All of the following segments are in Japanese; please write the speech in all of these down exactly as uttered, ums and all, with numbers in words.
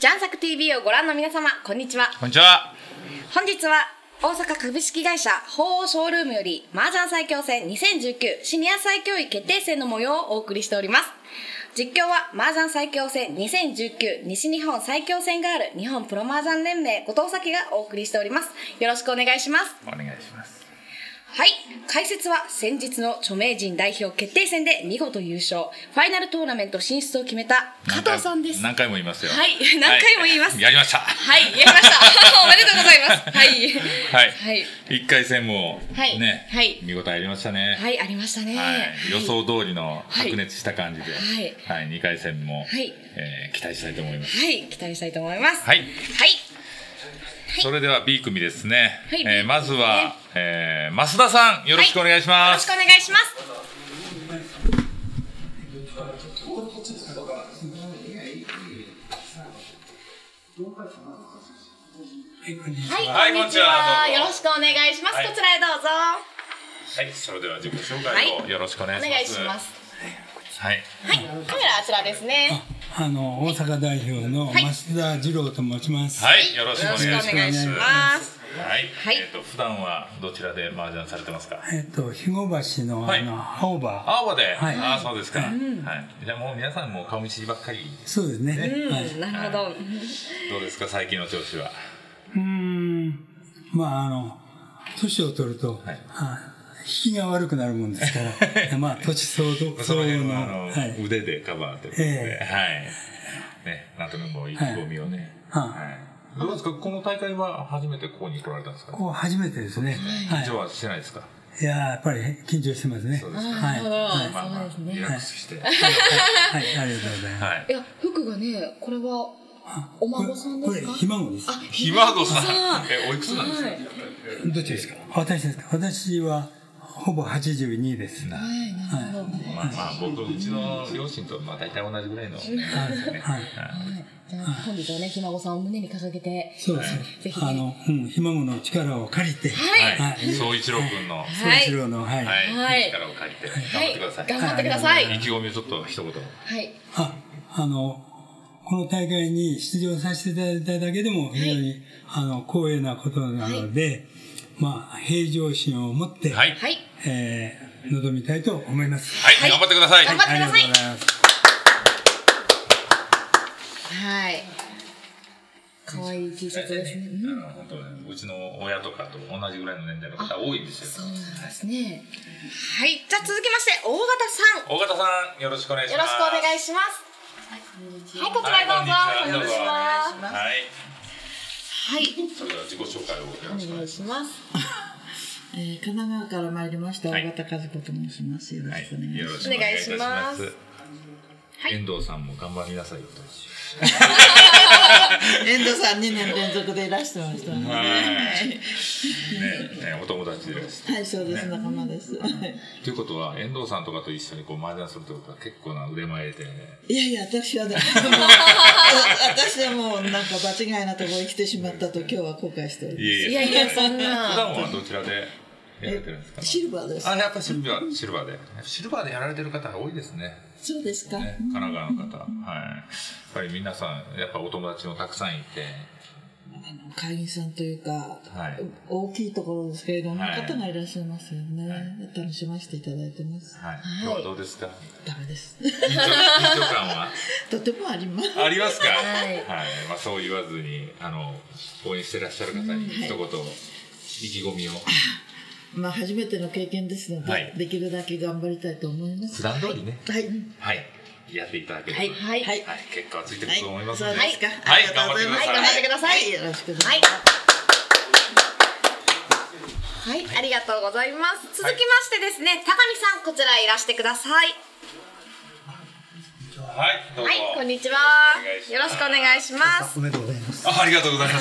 ジャンサク ティービー をご覧の皆様、こんにちは。 こんにちは。 本日は大阪株式会社鳳凰ショールームより麻雀最強戦にせんじゅうきゅうシニア最強位決定戦の模様をお送りしております。実況は麻雀最強戦にせんじゅうきゅう西日本最強戦がある日本プロ麻雀連盟後藤咲がお送りしております。よろしくお願いします。 お願いします。 はい、解説は先日の著名人代表決定戦で見事優勝、ファイナルトーナメント進出を決めた加藤さんです。 何回も言いますよ。 はい、何回も言います。 はい、やりました。 はい、やりました。おめでとうございます。はい。 はい。はい。一回戦もね、 はい、 見応えありましたね。 はい、ありましたね。 はい、予想通りの白熱した感じで、 はい、 はい、二回戦も、はい、えー、期待したいと思います。 はい、期待したいと思います。 はい。 はい。 それでは B 組ですね。 はい、 えー、まずは、えー、増田さんよろしくお願いします。 はい、よろしくお願いします。はい、こんにちは。よろしくお願いします。はい、こちらへどうぞ。 はい、それでは自己紹介をよろしくお願いします。 お願いします。 はい。 はい、カメラあちらですね。 あの大阪代表の増田次郎と申します。 はい、よろしくお願いします。はい、 はい、 えっと普段はどちらで麻雀されてますか。 えっと肥後橋のあの青葉。 青葉で、 はい、 ああそうですか。はい。じゃあもう皆さんも顔見知りばっかり。 そうですね。 はい、なるほど。 どうですか最近の調子は。 うーん、まああの年を取ると、はい、引きが悪くなるもんですからまあ年相応その辺はあの、はい、腕でカバーということで、えー、はいね、なんとなくこう意気込みをね、はいはい、どうですかこの大会は初めてここに来られたんですか。 ここ初めてですね。 緊張はしてないですか。 いややっぱり緊張してますね。 そうですか。 はい、まあまあリラックスして、 はい、ありがとうございます。 いや服がねこれはお孫さんですか。 これひ孫です。 ひ孫さん。えおいくつなんですか。 どっちですか。私ですか。私はほぼはちじゅうにです。 はい、なるほど。 まあまあ僕うちの両親とまあ大体同じぐらいの。はい。 はい。じゃあ本日はねひ孫さんを胸に掲げて。 そうですね。ぜひあのひ孫の力を借りて。 はい。宗一郎君の。 宗一郎のはい。 はい。力を借りて頑張ってください。 頑張ってください。 意気込みをちょっと一言。 はい。 ああの。この大会に出場させていただいただけでも非常に、はい、あの光栄なことなので、はい、まあ平常心を持って、はい、えー、臨みたいと思います。 はい、はい、頑張ってください。 頑張ってください。 ありがとうございます。 はい。可愛い T シャツですね。 うん、あの本当ね、うちの親とかと同じぐらいの年代の方多いんですよ。 そうなんですね。はい、じゃあ続きまして大型さん。 大型さんよろしくお願いします。 よろしくお願いします。はい、こちらへどうぞ。お願いします。 はい。 はい。 それでは自己紹介をお願いします。 えー、神奈川から参りました大型和子と申します。よろしくお願いします。 お願いします。 遠藤さんも頑張りなさいよと。 遠藤さんにねん連続でいらしてましたね。 はい。ね、お友達でいらして。 はい、そうです、仲間です。 ということは遠藤さんとかと一緒にこう麻雀するってことは結構な腕前で。 いやいや、私はね、私はもうなんか場違いなところに来てしまったと今日は後悔しております。 いやいや、そんな。 普段はどちらでやられてるんですか。 シルバーです。 あ、やっぱシルバー、シルバーで。シルバーでやられてる方が多いですね。 そうですか。 ね、神奈川の方、はい。やっぱり皆さん、やっぱお友達もたくさんいて。 あの会員さんというか、 はい、 大きいところですけれども、いろんな方がいらっしゃいますよね。はい、楽しませていただいてます。 はい。今日はどうですか。 ダメです。 緊張、緊張感は。 とてもあります。 ありますか。 はい。 はい。まあ、そう言わずに、あの、応援していらっしゃる方に一言、意気込みを。 まあ初めての経験ですので、はい、できるだけ頑張りたいと思います。 普段通りね。 はい。 はい。やっていただければ。 はい。はい。 はい。結果はついてくると思いますので。 はい。そうですか。 はい。頑張ってください。 頑張ってください。 よろしくお願いします。 はい。ありがとうございます。続きましてですね、高見さんこちらいらしてください。 はい。どうぞ。 はい。こんにちは。よろしくお願いします。 おめでとうございます。 あ、ありがとうございます。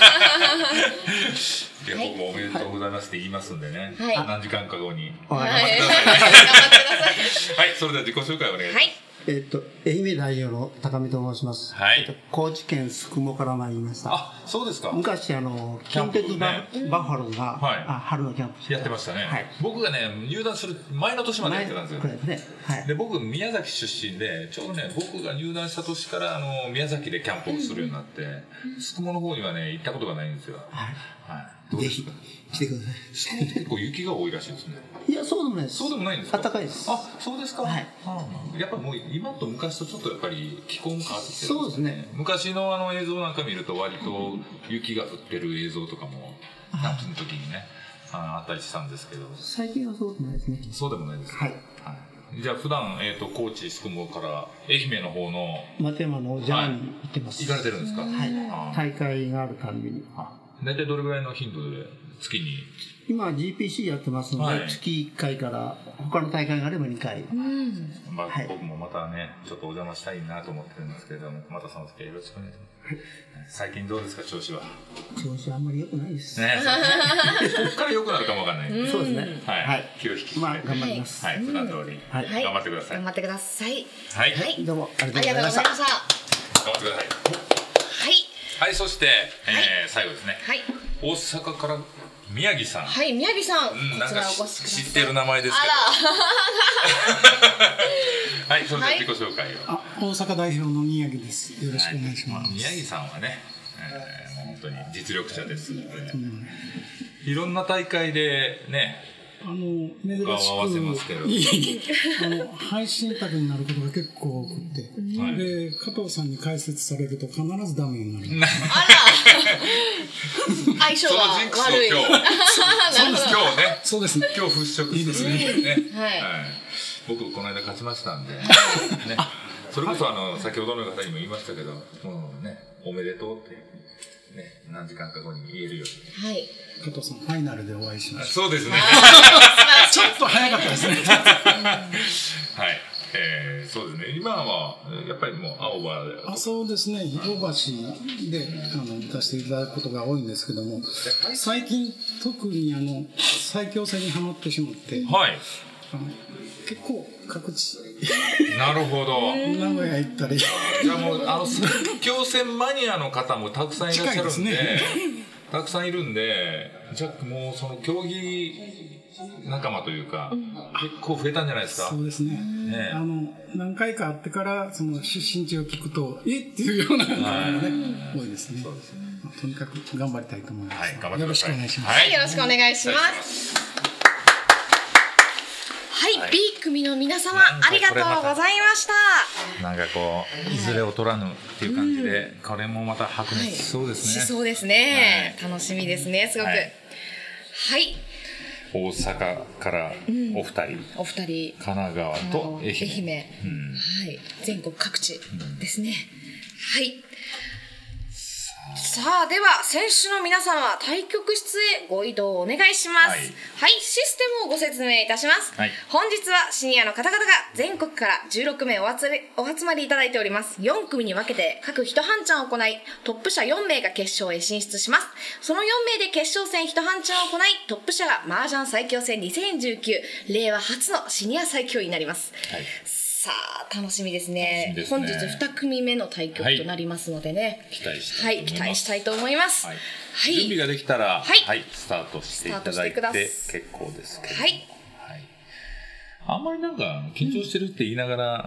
いや、僕もおめでとうございますって言いますんでね。はい。何時間か後に。 はい。 頑張ってください。はい。それでは自己紹介お願いします。 はい。 えっと、愛媛代表の高見と申します。はい。えっと、高知県宿毛から参りました。 あ、そうですか。 昔、あの、近鉄バッファローが、はい、あ春のキャンプやってましたね。はい。僕がね、入団する前の年までやってたんですよ。これですね。はい。で、僕、宮崎出身で、ちょうどね、僕が入団した年から、あの、宮崎でキャンプをするようになって、宿毛の方にはね、行ったことがないんですよ。はい。はい。 ぜひ、来てください。 宿毛って結構雪が多いらしいですね。 いや、そうでもないです。 そうでもないんですか？ 暖かいです。 あ、そうですか。はい。やっぱもう今と昔とちょっとやっぱり気候も変わってきてるんですね。そうですね。昔のあの映像なんか見ると割と雪が降ってる映像とかもキャンプの時にね、あったりしたんですけど。 最近はそうでもないですね。 そうでもないですか。はい。じゃあ普段、えっと、高知、宿毛から愛媛の方の松山のジャーに行ってます。 行かれてるんですか？ はい。大会があるたびに。 大体どれぐらいの頻度で月に？ 今は ジーピーシー やってますので、はい、月いっかいから他の大会があればにかい、うんまあはい、僕もまたねちょっとお邪魔したいなと思ってるんですけれども、またその時はよろしくお願いします、はい、最近どうですか調子は？ 調子はあんまり良くないですね。ここから良くなるかもわかんない、うん、 そうですね、 はい、はい、気を引き締めて、まあ、頑張ります、はい、普段通り、はい、頑張ってください。 頑張ってください。 はい、 はい、 どうもありがとうございました。 頑張ってください。はいはい、そして、えー、最後ですね、はい、大阪から宮城さん。 はい、宮城さん。うん、 なんか知ってる名前ですけど。はい、それでは自己紹介を。 あ、大阪代表の宮城です。よろしくお願いします。 宮城さんはね、えー、もう本当に実力者ですので、いろんな大会でね、 あの珍しく合わせますけど、 あの配信卓になることが結構多くて、はい、で加藤さんに解説されると必ずダメになる。 あら、相性が悪い。 今日、そうです今日ね。 そうですね。 今日払拭いいですね。 はい。 僕この間勝ちましたんで、ね。それこそあの先ほどの方にも言いましたけど、もうねおめでとうってね何時間か後に言えるように。はい。 加藤さんファイナルでお会いしました。 そうですね。 ちょっと早かったですね。 はい、えー、そうですね。今はやっぱりもう青葉で。 あ、そうですね。日本橋であの出していただくことが多いんですけども、最近特にあの最強戦にはまってしまって、はい。あの結構各地。 なるほど。 名古屋行ったり。 じゃあもうあの最強戦マニアの方もたくさんいらっしゃるんで。たくさんいるんで、じゃあもうその競技仲間というか、うん、結構増えたんじゃないですか。 そうですね。ねあの何回か会ってからその出身地を聞くとえっていうような方がね多いですね。そうですね。まあ、とにかく頑張りたいと思います。はい、頑張ってください。よろしくお願いします。 はい、よろしくお願いします。はい、はい、B 組の皆様ありがとうございました。 なんかこういずれ劣らぬっていう感じで、うん、これもまた白熱しそうですね。 しそうですね。はい、楽しみですね。すごく。はい。はい、 大阪からお二人、うん、 お二人、 神奈川と愛媛、 愛媛、うん、はい、全国各地ですね。うん、はい。さあ、では選手の皆様対局室へご移動お願いします。はい、はい、システムをご説明いたします。はい、本日はシニアの方々が全国からじゅうろくめいお集お集まりいただいております。よん組に分けて各一半チャンを行い、トップ者よんめいが決勝へ進出します。そのよんめいで決勝戦一半チャンを行い、トップ者が麻雀最強戦にせんじゅうきゅう、令和初のシニア最強になります。はい、さあ楽しみですね。ですね。本日に組目の対局となりますのでね、はい、期待したいと思います。はい、期待したいと思います。はいはい、準備ができたら、はいはい、スタートしていただいて結構ですけど、はいはい、あんまりなんか緊張してるって言いながら、うん、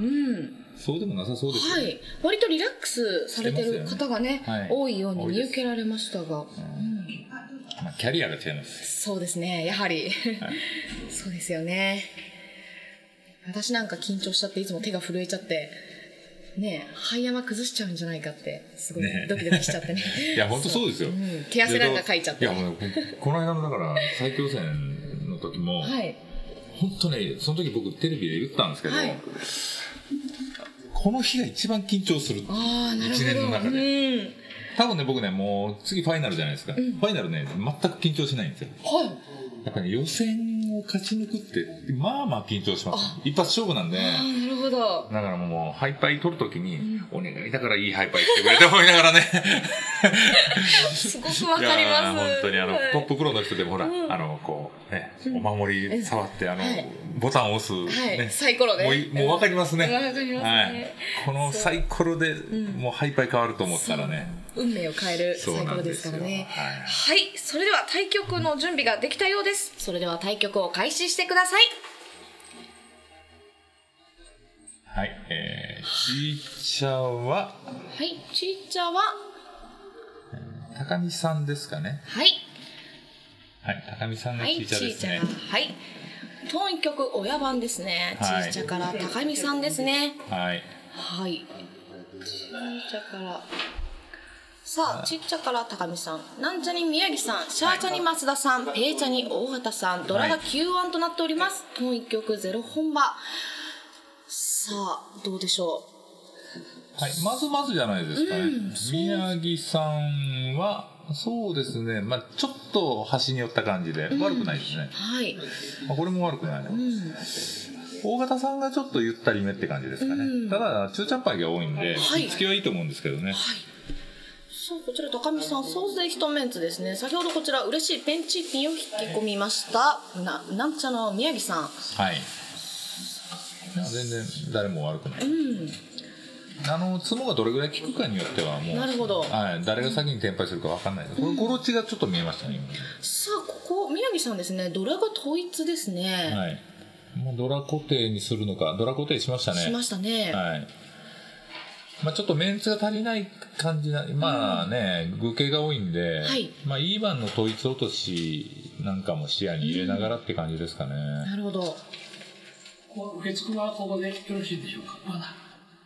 そうでもなさそうですよね。はい、 割とリラックスされてる方がね、はい、多いように見受けられましたが、うんまあ、キャリアが違います。 そうですね、やはり、はい、そうですよね。私なんか緊張しちゃっていつも手が震えちゃってねえ、肺山崩しちゃうんじゃないかってすごいドキドキしちゃってね。 いや本当そうですよ。 うん、手汗なんかかいちゃって。 いやもうこの間のだから最強戦の時も、はい、本当ねその時僕テレビで言ったんですけど、はい、この日が一番緊張する。ああなるほど。一年の中で。うん、多分ね僕ねもう次ファイナルじゃないですか。うん、ファイナルね全く緊張しないんですよ。はい。やっぱり、ね、予選を勝ち抜くってまあまあ緊張します。一発勝負なんで。ああなるほど。 ど。 だからもう、ハイパイ取るときに、お願いだからいいハイパイしてくれって思いながらね。 すごくわかります。 本当にあの、トッププロの人でもほら、あの、こう、ね、お守り触って、あの、ボタンを押す。 はい。サイコロね。 もうわかりますね。 わかりますね。 このサイコロでもうハイパイ変わると思ったらね。 運命を変えるサイコロですからね。はい。それでは対局の準備ができたようです。それでは対局を開始してください。 はい。えー、ちーちゃははい、 ちーちゃは高見さんですかね。 はい。 はい、高見さんがちーちゃですね。 はい。当一局親番ですね。ちーちゃから高見さんですね。 はい。 はい。ちーちゃから。さあ、ちっちゃから高見さん、なんちゃに宮城さん、シャーチャに増田さん、ペーチャに大畑さん、ドラがきゅうあんとなっております。当一局ゼロ本場。さあ、どうでしょう。はい、まずまずじゃないですかね。うん、宮城さんは、そうですね、まあちょっと端に寄った感じで、悪くないですね。 うん、はい。 まあ、これも悪くないね。うん、大型さんがちょっとゆったりめって感じですかね。うん、ただ、中ちゃんぱいが多いんで、はい、つきはいいと思うんですけどね。はい。 さあ、こちら高見さん、総勢一メンツですね。先ほどこちら嬉しいペンチピンを引き込みました。な、なんちゃの宮城さん。 はい。全然誰も悪くない。うん。あの、ツモがどれぐらい効くかによってはもう。なるほど。はい。誰が先に転敗するか分かんないです。これ、ゴロチがちょっと見えましたね、今。 さあ、ここ、宮城さんですね。ドラが統一ですね。 はい。もうドラ固定にするのか、ドラ固定しましたね。 しましたね。 はい。まあちょっとメンツが足りない感じな、まあね、具形が多いんで、はい、まあいい番の統一落としなんかも視野に入れながらって感じですかね。うん、 なるほど。 受付はここでよろしいでしょうか。まだ。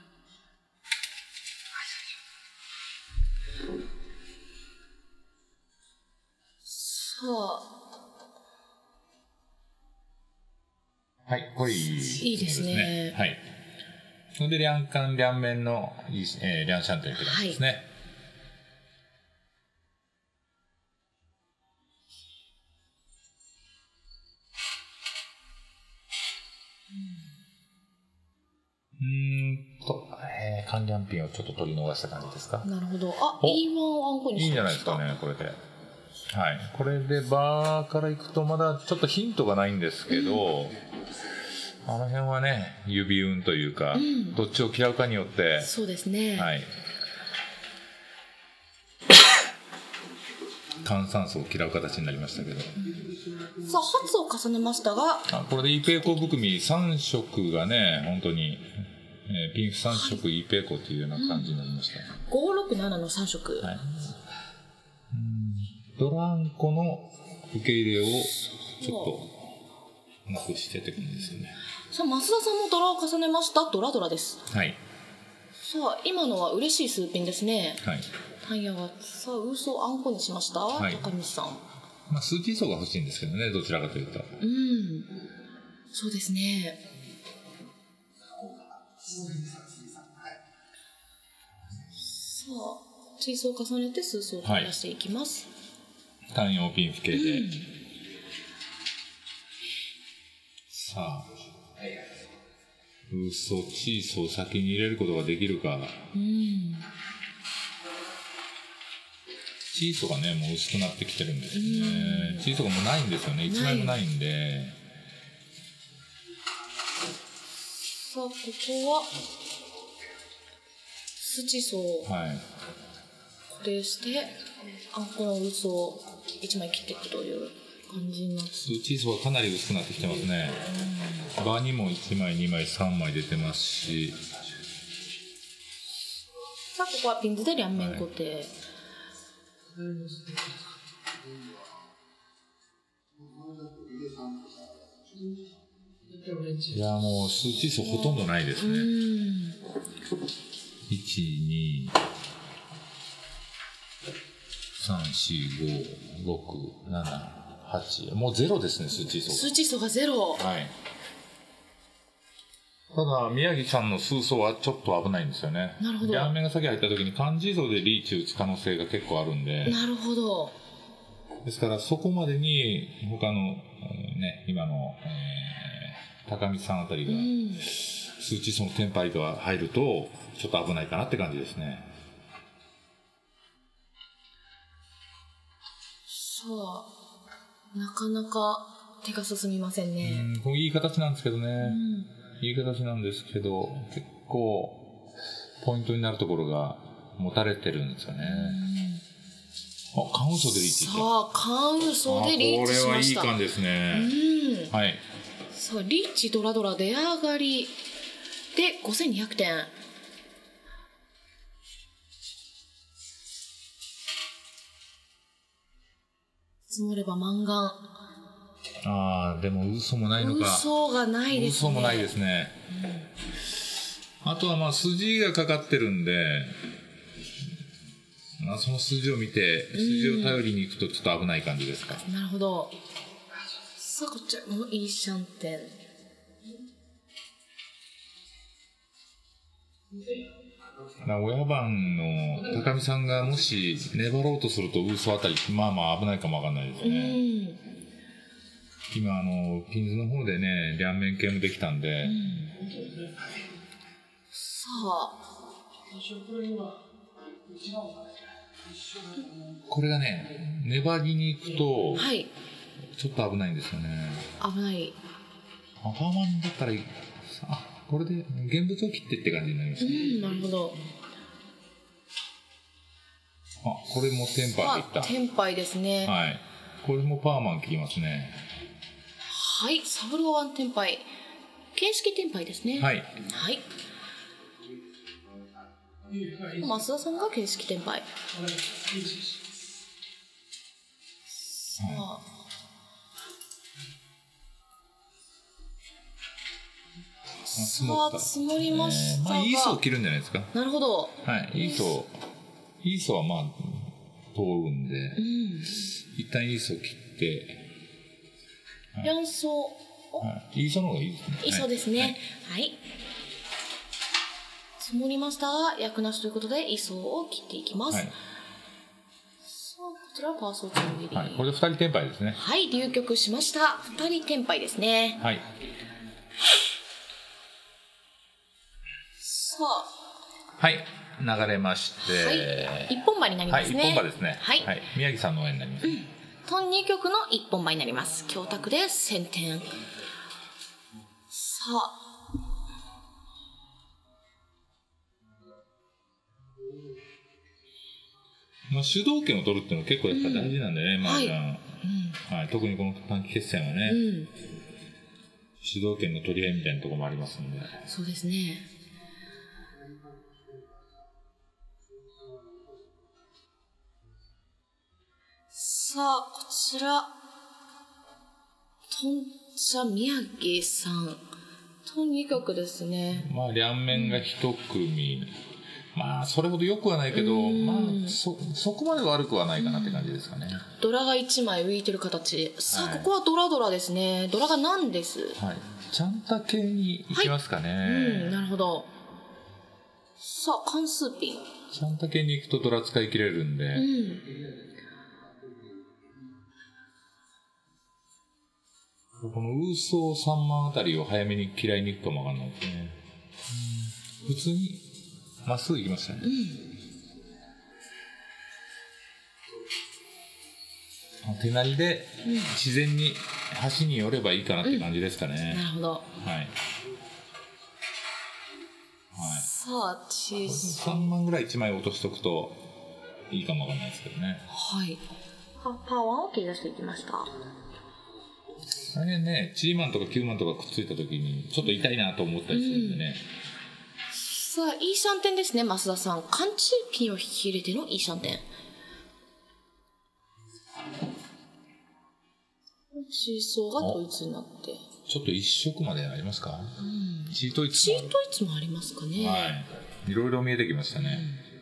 さあ。 はい、これいいですね。 いいですね。 はい。それで、両間両面の、えー、両シャンということですね。はい、うん、うーんと、えー、関連ピンをちょっと取り逃した感じですか。 なるほど。あ、イーワン をあんこにしました。いいんじゃないですかね、これで。はい。これで、バーからいくと、まだちょっとヒントがないんですけど、うん、あの辺はね、指運というか、うん、どっちを嫌うかによって。 そうですね。 はい。炭酸素を嫌う形になりましたけど。 うん、さあ、発を重ねましたが。 あ、これでイーペイコ含みさん色がね、本当に、えー、ピンフさん色、はい、イーペイコというような感じになりました。 うん、ごろくななのさん色。はい。 うん、ドランコの受け入れをちょっとなくしてって感じですよね。 さあ、増田さんもドラを重ねました。ドラドラです。 はい。 さあ、今のは嬉しい数ピンですね。 はい。 タイヤが、さあ、ウーソをあんこにしました。はい、高見さん。 まあ、数値層が欲しいんですけどね、どちらかというと。 うん。そうですね。さあ、チーソーを重ねて数層を出していきます。 はい、単葉ピン付けで。うん、さあ、ウーソ、チーソーを先に入れることができるか。うん。チーソーがね、もう薄くなってきてるんですよね。チーソーがもうないんですよね。いちまいもないんで。 さあ、ここは、スチソーを固定して、あんこの薄をいちまい切っていくという感じになって。 スチソーがかなり薄くなってきてますね。場にもいちまい、にまい、さんまい出てますし。 さあ、ここはピンズで両面固定。はい、 いやもう数値数ほとんどないですね。いち、に、さん、よん、ご、ろく、なな、はち、もうゼロですね、数値数。 数値数がゼロ。 はい。ただ宮城さんの数層はちょっと危ないんですよね。 なるほど。 両面が先入った時に漢字層でリーチ打つ可能性が結構あるんで。 なるほど。 ですからそこまでに他の、ね、今の、えー、高見さんあたりが、うん、 数値そのテンパイが入るとちょっと危ないかなって感じですね。 さあ、なかなか手が進みませんね。 うん、これいい形なんですけどね、うん、いい形なんですけど結構ポイントになるところが持たれてるんですよね。うん、あ、カンウソでリーチ。 さあ、カンウソでリーチしました。 これはいい感じですね。うん、はい。 さあ、リーチドラドラ出上がりでごせんにひゃくてん。積もれば満願。 ああ、でも嘘もないのか。 嘘がないですね。 嘘もないですね。うん、あとはまあ筋がかかってるんで、まあ、その筋を見て筋を頼りにいくとちょっと危ない感じですか。 うん、なるほど。さあ、こちらもいいシャンテン。 親番の高見さんがもし粘ろうとするとウーソあたりまあまあ危ないかもわかんないですね。うん、今あのピンズの方でね両面系もできたんで、うん、 さあこれがね粘りに行くとちょっと危ないんですよね。 危ない。 パーマンだったらあこれで現物を切ってって感じになりますね。 うん、なるほど。 あ、これもテンパイでいった。 テンパイですね。 はい。これもパーマン切りますね。 はい、サブローワンテンパイ。形式テンパイですね。 はい。 はい。増田さんが形式テンパイ。さあ。さあ、積もりましたが、 えーまあ、いい層を切るんじゃないですか。 なるほど。 はい、いい層、いい層はまあ通るんで、うん、一旦いい層切って、 はい、両層、 はい、いい層の方がいいですね。 いい層ですね。はい。はい、積もりましたが、役なしということで、いい層を切っていきます。はい、さあ、こちらはパーソーツの上に、 はい、これでふたりテンパイですね。 はい、流局しました。ふたりテンパイですね。 はい。 さあ、 はい、流れまして、はい、 一本馬になりますね。 はい、一本馬ですね。 はい、 はい、宮城さんの応援になります。うん、 トンに局の一本馬になります。教託でせんてん。さあ、 まあ、主導権を取るっていうのは結構やっぱ大事なんでね、うん、まあ、 はい、 うん、はい、特にこの短期決戦はね、うん、主導権の取り合いみたいなところもありますので。 そうですね。さあ、こちら、トンチャ宮城さん、トンに局ですね。 まあ、両面が一組、うん、まあ、それほど良くはないけど、まあ、そ、そこまで悪くはないかなって感じですかね。 ドラがいちまい浮いてる形。さあ、はい、ここはドラドラですね。ドラが何です。 はい。ちゃんた系に行きますかね。はい、 うん、なるほど。さあ、関数ピン。 ちゃんた系に行くとドラ使い切れるんで。うん、このウーソーさんまんあたりを早めに嫌いに行くかもわかんないですね。うん、普通にまっすぐ行きましたね。うん、手なりで自然に端に寄ればいいかなって感じですかね。 うん、なるほど。 はい。はい、 さあ、チーズさんまんぐらいいちまい落としとくといいかもわかんないですけどね。 はい。パパワーを切り出していきました。 大変ね、チーマンとかきゅうまんとかくっついた時にちょっと痛いなと思ったりするんでね。 うん、さあ、いいシャンテンですね、増田さん。寒中ピンを引き入れてのいいシャンテン。シーソーが統一になって。 ちょっと一色までありますか？うん、チートイツチートイツもありますかね。 はい。いろいろ見えてきましたね。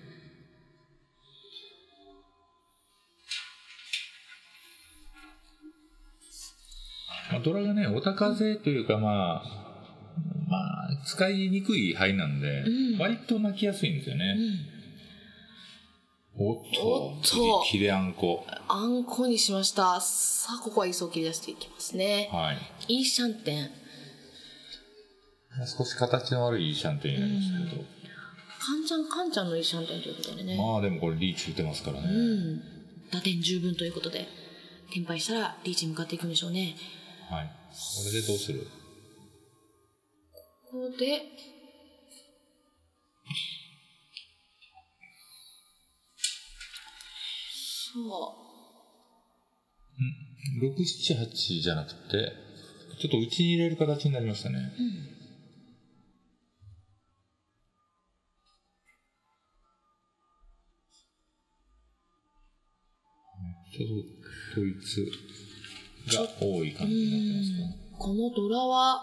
うん、まあ、ドラがね、お高勢というか、まあ、まあ、使いにくい牌なんで、うん、割と泣きやすいんですよね。うん、おっと、おっと切れあんこ。 あんこにしました。さあ、ここは椅子を切り出していきますね。 はい。 いいシャンテン。 少し形の悪いシャンテンになりましたけど。 カンちゃん、カンちゃんのいいシャンテンということでね。 まあでもこれリーチ打てますからね。うん。 打点十分ということで、テンパイしたらリーチに向かっていくんでしょうね。 はい。これでどうする？ ここで、そう。 ん ?ろく、なな、はちじゃなくて、ちょっと内に入れる形になりましたね。うん。ちょっと統一が多い感じになってますか？ このドラは、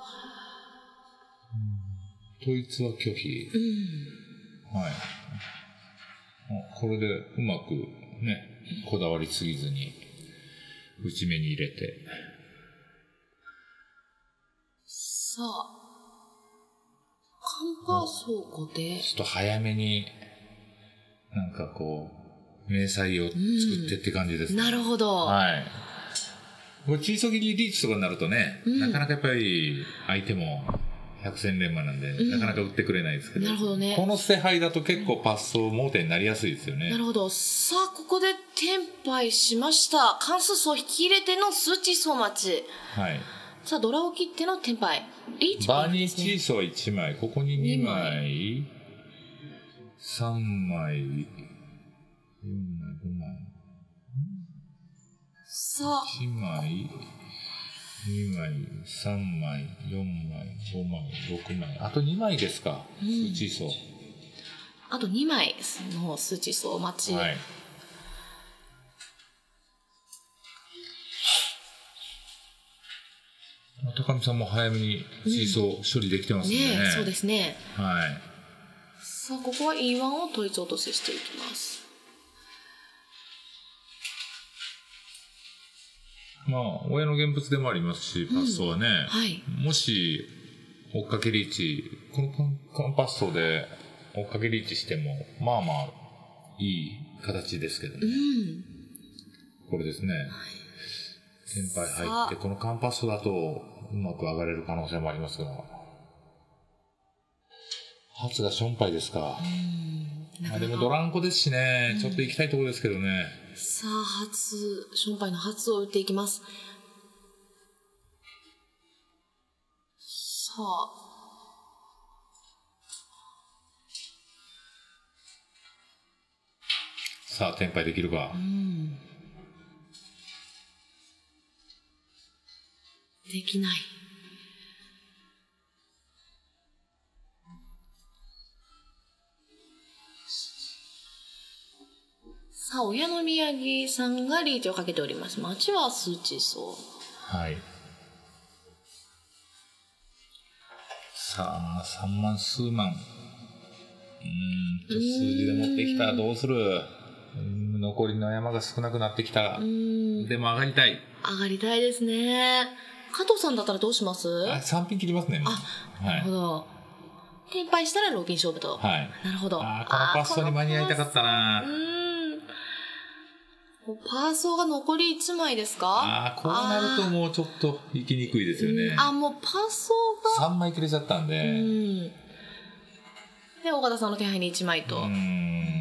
統一は拒否。うん、はい。これでうまくね、こだわりすぎずに内目に入れて。 さあ、カンパー倉庫で。 ちょっと早めに、なんかこう、明細を作ってって感じですね、 うん、なるほど。 はい。これ、チーソギリリーチとかになるとね、うん、なかなかやっぱり相手も百戦錬磨なんで、うん、なかなか打ってくれないですけど、 なるほどね。 この捨て牌だと結構パッソ盲点になりやすいですよね。 なるほど。さあ、ここでテンパイしました。関数層引き入れての数値層待ち。はい。さあ、ドラを切ってのテンパイ。リーチ、ね、 バーニーチーソーいちまい、ここににまい、さんまい、よんまい、ごまい。 さあ。 いちまい、にまい、さんまい、よんまい、ごまい、ろくまい。あとにまいですか、うん、数値層。 あとにまいの数値層待ち。はい。 高見さんも早めにシーソー処理できてますね。うん、 ね、そうですね。 はい。 さあ、ここは イーワン を統一落とししていきます。 まあ、親の現物でもありますし、パッソはね、うんはい、もし、追っかけリーチ、このカンパッソで追っかけリーチしても、まあまあ、いい形ですけどね。うん、これですね。はい、先輩入って、このカンパッソだと、うまく上がれる可能性もありますが。初がションパイですか。うんまあ、でもドランコですしね、うん、ちょっと行きたいところですけどね。 さあ、初、ションパイの初を打っていきます。さあ。 さあ、テンパイできるか。うん、 できない。さあ、親の宮城さんがリーチをかけております。町は数値層。 はい。さあ、さんまん数万。うーんと、数字で持ってきたらどうする？残りの山が少なくなってきた。でも上がりたい。 上がりたいですね。加藤さんだったらどうします？ あ、さんピン切りますね。 あ、なるほど。はい、テンパイしたらローピン勝負と。はい。なるほど。 あ、このパッソに間に合いたかったな。 うん。パーソーが残りいちまいですか？ ああ、こうなるともうちょっと行きにくいですよね。 あ、もうパーソーが。 さんまい切れちゃったんで。うん。 で、岡田さんの手配にいちまいと。うん。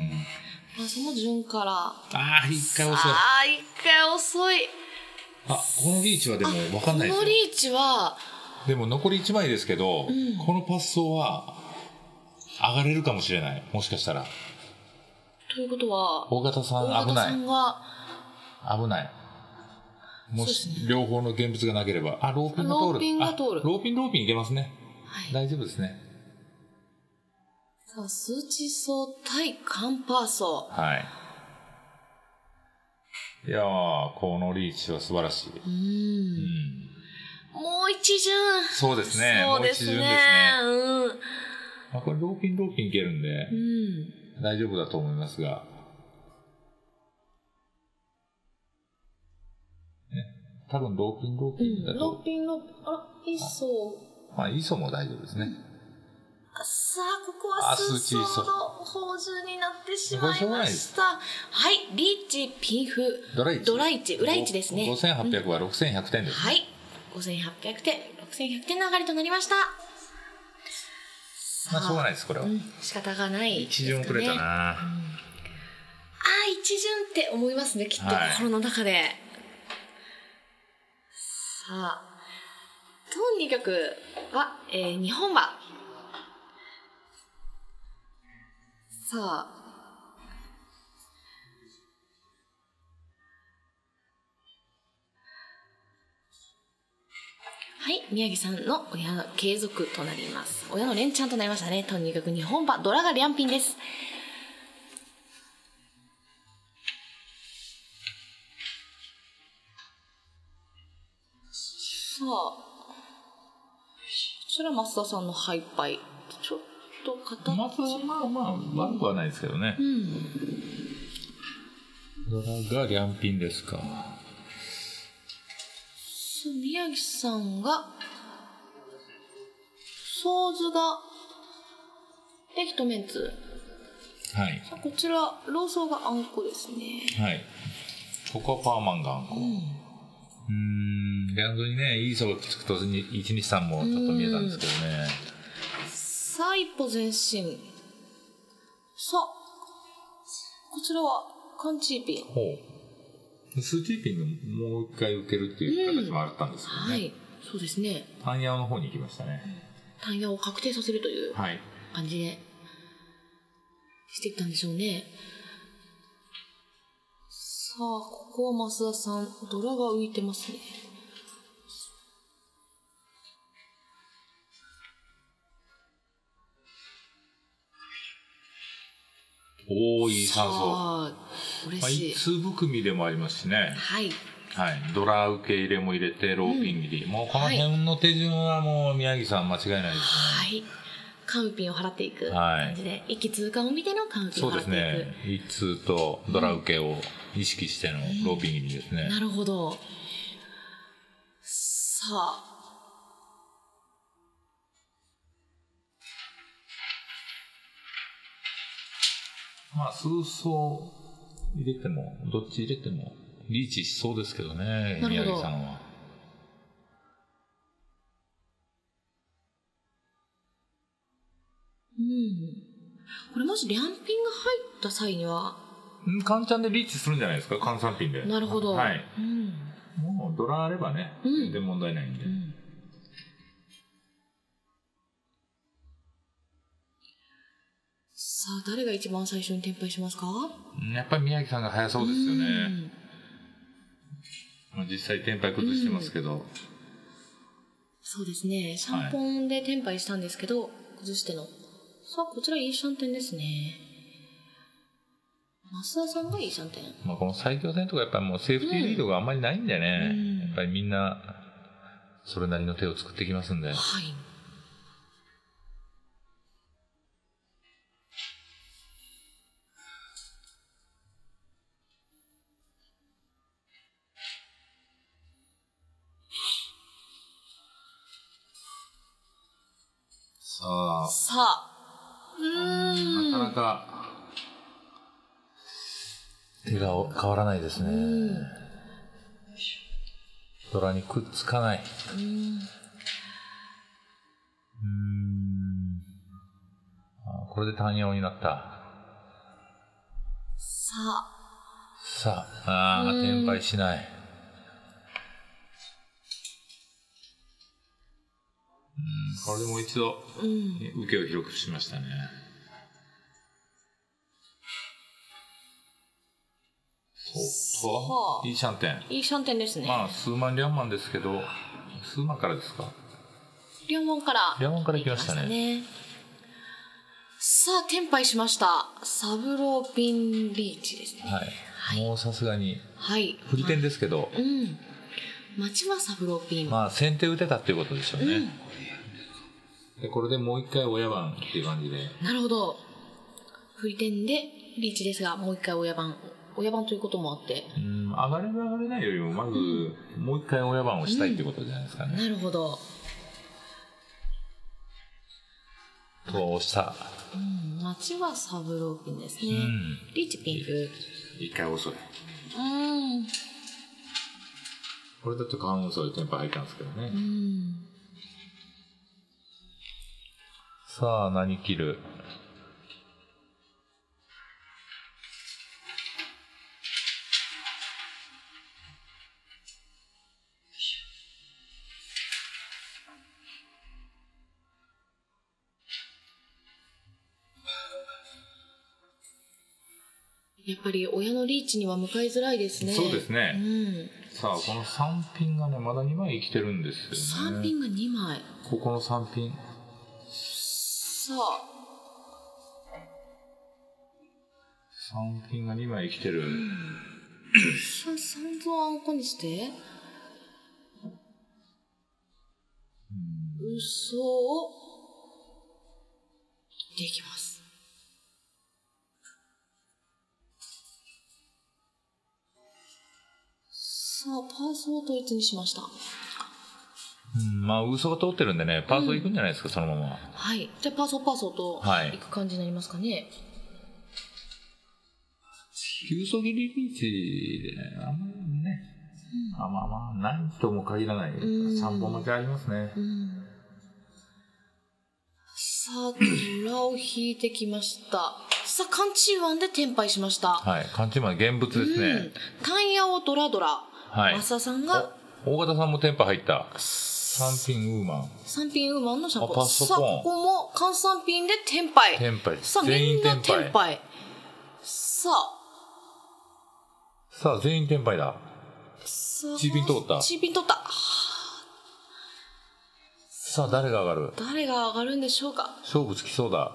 まあ、その順から。ああ、一回遅い。 ああ、一回遅い。 あ、このリーチはでも分かんないですよ。 このリーチは。 でも残りいちまいですけど、うん、このパッソーは上がれるかもしれない。もしかしたら。 ということは、 大型さん危ない。 大型さんが危ない。もし、ね、両方の現物がなければ。あ、ローピンが通る。 ローピンが通る。 ローピン、ローピンいけますね。はい。大丈夫ですね。 さあ、数値層対カンパーソー。 はい。いやー、このリーチは素晴らしい。うん。うん、 もう一巡。 そうですね。 そうですね。もう一巡ですね。うん。 あ、これローピン、ローピンいけるんで。うん。大丈夫だと思いますが、ね、多分ローピンローピンだと、うん、 ローピンローピン、あ、イソー、まあイソも大丈夫ですね。 さあ、ここは数値層の宝珠になってしまいました。はい、リーチ、ピンフ、 ドライチ、 ドライチ、裏イチですね。 ごせんはっぴゃくはろくせんひゃくてんです、ね、 はい、ごせんはっぴゃくてん、ろくせんひゃくてんの上がりとなりました。 まあしょうがないです、これは。 うん、仕方がない、ね。 一巡遅れたな。うん、ああ、 一巡って思いますね、きっと心の中で。はい、さあ、当にきょくは、えー、日本は。さあ。はい、宮城さんの親の継続となります。親の連チャンとなりましたね。とにかく日本馬ドラがリャンピンです。さあ、こちら増田さんのハイパイ、ちょっと形まずはまあまあ悪くはないですけどね。うん、ドラがリャンピンですか。 宮城さんがソーズがでヒトメンツ、 はい、 さあこちらローソーがあんこですね。 はい、ここはパーマンがあんこ。うん、うーん、ラウンドにねいい層がくっつくといちにちさんもちょっと見えたんですけどね。 さあ一歩前進。さあこちらはカンチーピン。 ほう、スーチーピングもう一回受けるっていう形もあったんですけどね、うん、はい、 そうですね。 タンヤオの方に行きましたね。 タンヤオを確定させるという感じでしていったんでしょうね。さあここは増田さんドラが浮いてますね。 おお、いい酸素。 嬉しい。 一通含みでもありますしね。 はい。 はい。ドラ受け入れも入れて、ローピン切り。うん、もうこの辺の手順はもう宮城さん間違いないですね。 はい。カウンピンを払っていく感じで、はい、一気通過を見てのカウンピンを払っていく。そうですね。 一通とドラ受けを意識してのローピン切りですね。 うんうん、なるほど。さあ。 まあ、数層入れても、どっち入れても、リーチしそうですけどね、宮城さんは。 うん。これもしリャンピンが入った際にはカンチャンでリーチするんじゃないですか、カンサンピンで。 なるほど。 はい。うん、もうドラあればね、うん、全然問題ないんで。うん、 さあ、誰が一番最初に転廃しますか？ やっぱり宮城さんが早そうですよね。まあ、実際転廃崩してますけど、うん、 そうですね。シャンポンで転廃したんですけど、はい、崩しての。さあ、こちらいいシャンテンですね。増田さんがいいシャンテン。 まあ、この最強戦とかやっぱりもうセーフティーリードがあんまりないんでね、うん、やっぱりみんなそれなりの手を作ってきますんで。はい。さあ、 さあ、うーん、 なかなか手が変わらないですね。ドラにくっつかない。うーん、うーん、あ、これで単葉になった。 さあ、 さあ、ああ、転廃しない。これでもう一度、うん、受けを広くしましたね。そう。いいシャンテン。 いいシャンテンですね。 まあ、数万リャンマンですけど、数万からですか？ リャンマンから。 リャンマンから行きましたね。ね、 さあ、転廃しました。サブローピンリーチですね。 はい。はい、もうさすがに。 はい。 振り点ですけど。 うん。待ちはサブローピン。 まあ、先手打てたっていうことでしょうね。うんでこれでもう一回親番っていう感じで。 なるほど。振り点でリーチですが、もう一回親番。親番ということもあって。 うん、上がれる上がれないよりも、まず、うん、もう一回親番をしたいってことじゃないですかね。 うん、なるほど。 と、押した。 うん、待ちはサブローピンですね。うん、リーチピンク。 一回遅い。 うん。 これだと半遅いテンポ入ったんですけどね。うんさあ、何切る？ やっぱり親のリーチには向かいづらいですね。 そうですね。 うん、 さあ、このさんピンがね、まだにまい生きてるんですよね。 さんピンがにまい。 ここのさんピン。 さあ。 さんピンがにまい生きてる。うん、 さあ、三蔵あんこにして。うん、嘘を切っていきます。さあ、パーソー統一にしました。 うん、まあ、嘘が通ってるんでね、パーソー行くんじゃないですか、うん、そのまま。 はい。じゃあ、パーソーパーソーと行く感じになりますかね。はい、 急そぎリリーチで、あんまりね、うん、あまあまあ、ないとも限らない。うん、さんぼん負けありますね。うん、 さあ、ドラを引いてきました。さあ、カンチーワンで転敗しました。 はい、カンチーワン現物ですね。うん、 タンヤオドラドラ。はい。マサさんが。 大型さんも転敗入った。さんピンウーマン。 さんピンウーマンのシャンポン。さあ、ここも換さんピンで転敗。 転敗。 さあ、みんな転敗。さあ。 さあ、全員転敗だ。チーピン通った。 チーピン通った。 さあ、誰が上がる？ 誰が上がるんでしょうか。 勝負つきそうだ。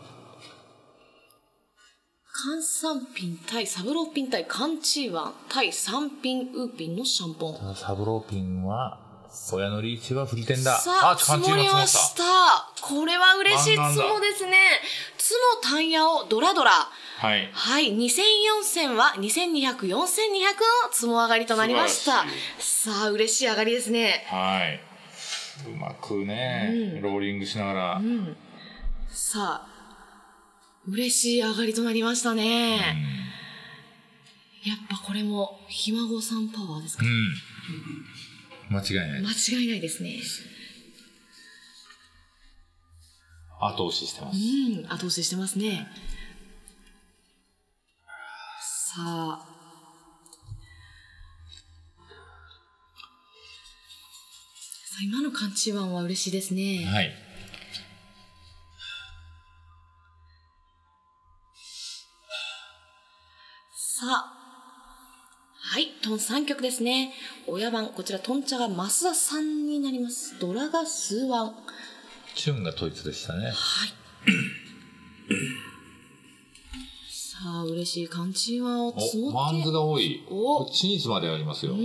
カンサンピン対サブローピン対カンチーワン対サンピンウーピンのシャンポン。 サブローピンは親のリーチはフルテンだ。 さあ、積もりました。これは嬉しいツモですね。ツモタンヤオドラドラ。はい。はい。にせんよんせんはにせんにひゃく、よんせんにひゃくのツモ上がりとなりました。さあ、嬉しい上がりですね。 はい。うまくね、うん、ローリングしながら。うん、 さあ、嬉しい上がりとなりましたね。うん、やっぱこれもひ孫さんパワーですか。うん間違いない。 間違いないですね。 後押ししてます。 うん、後押ししてますね。さあ。さあ、今のカンチワンは嬉しいですね。はい。さあ。はい、トンさん曲ですね。親番、こちらトンチャが増田さんになります。ドラが数ワン。 チュンが統一でしたね。はい。 さあ、嬉しいカンチワンを積もって。 ワンズが多い。おチニスまでありますよ。うん。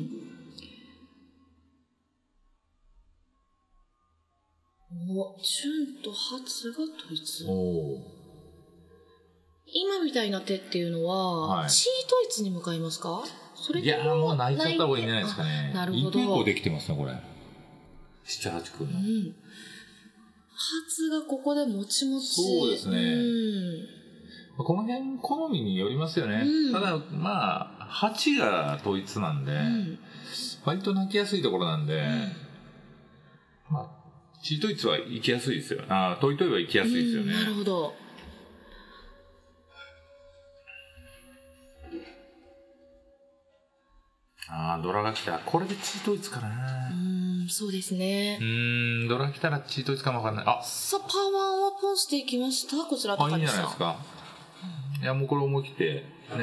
お、チュンとハツが統一。お今みたいな手っていうのは、はい、チー統一に向かいますか？それともいや、もう泣いちゃった方がいいんじゃないですかね。なるほど。結構できてますね、これ。なな、はちくん。うん。ハツがここでもちもち。そうですね。うん、この辺、好みによりますよね。うん、ただ、まあ、はちが統一なんで、うん、割と泣きやすいところなんで、うん、まあ、チー統一は行きやすいですよ。ああ、トイトイは行きやすいですよね。うん、なるほど。ああ、ドラが来た。これでチートイツかな。うーん、そうですね。うーん、ドラ来たらチートイツかもわかんない。あさあ、パーワンはポンしていきました。こちら高橋さん。あ、いいんじゃないですか。うん、いや、もうこれ思い切って、ね。はい、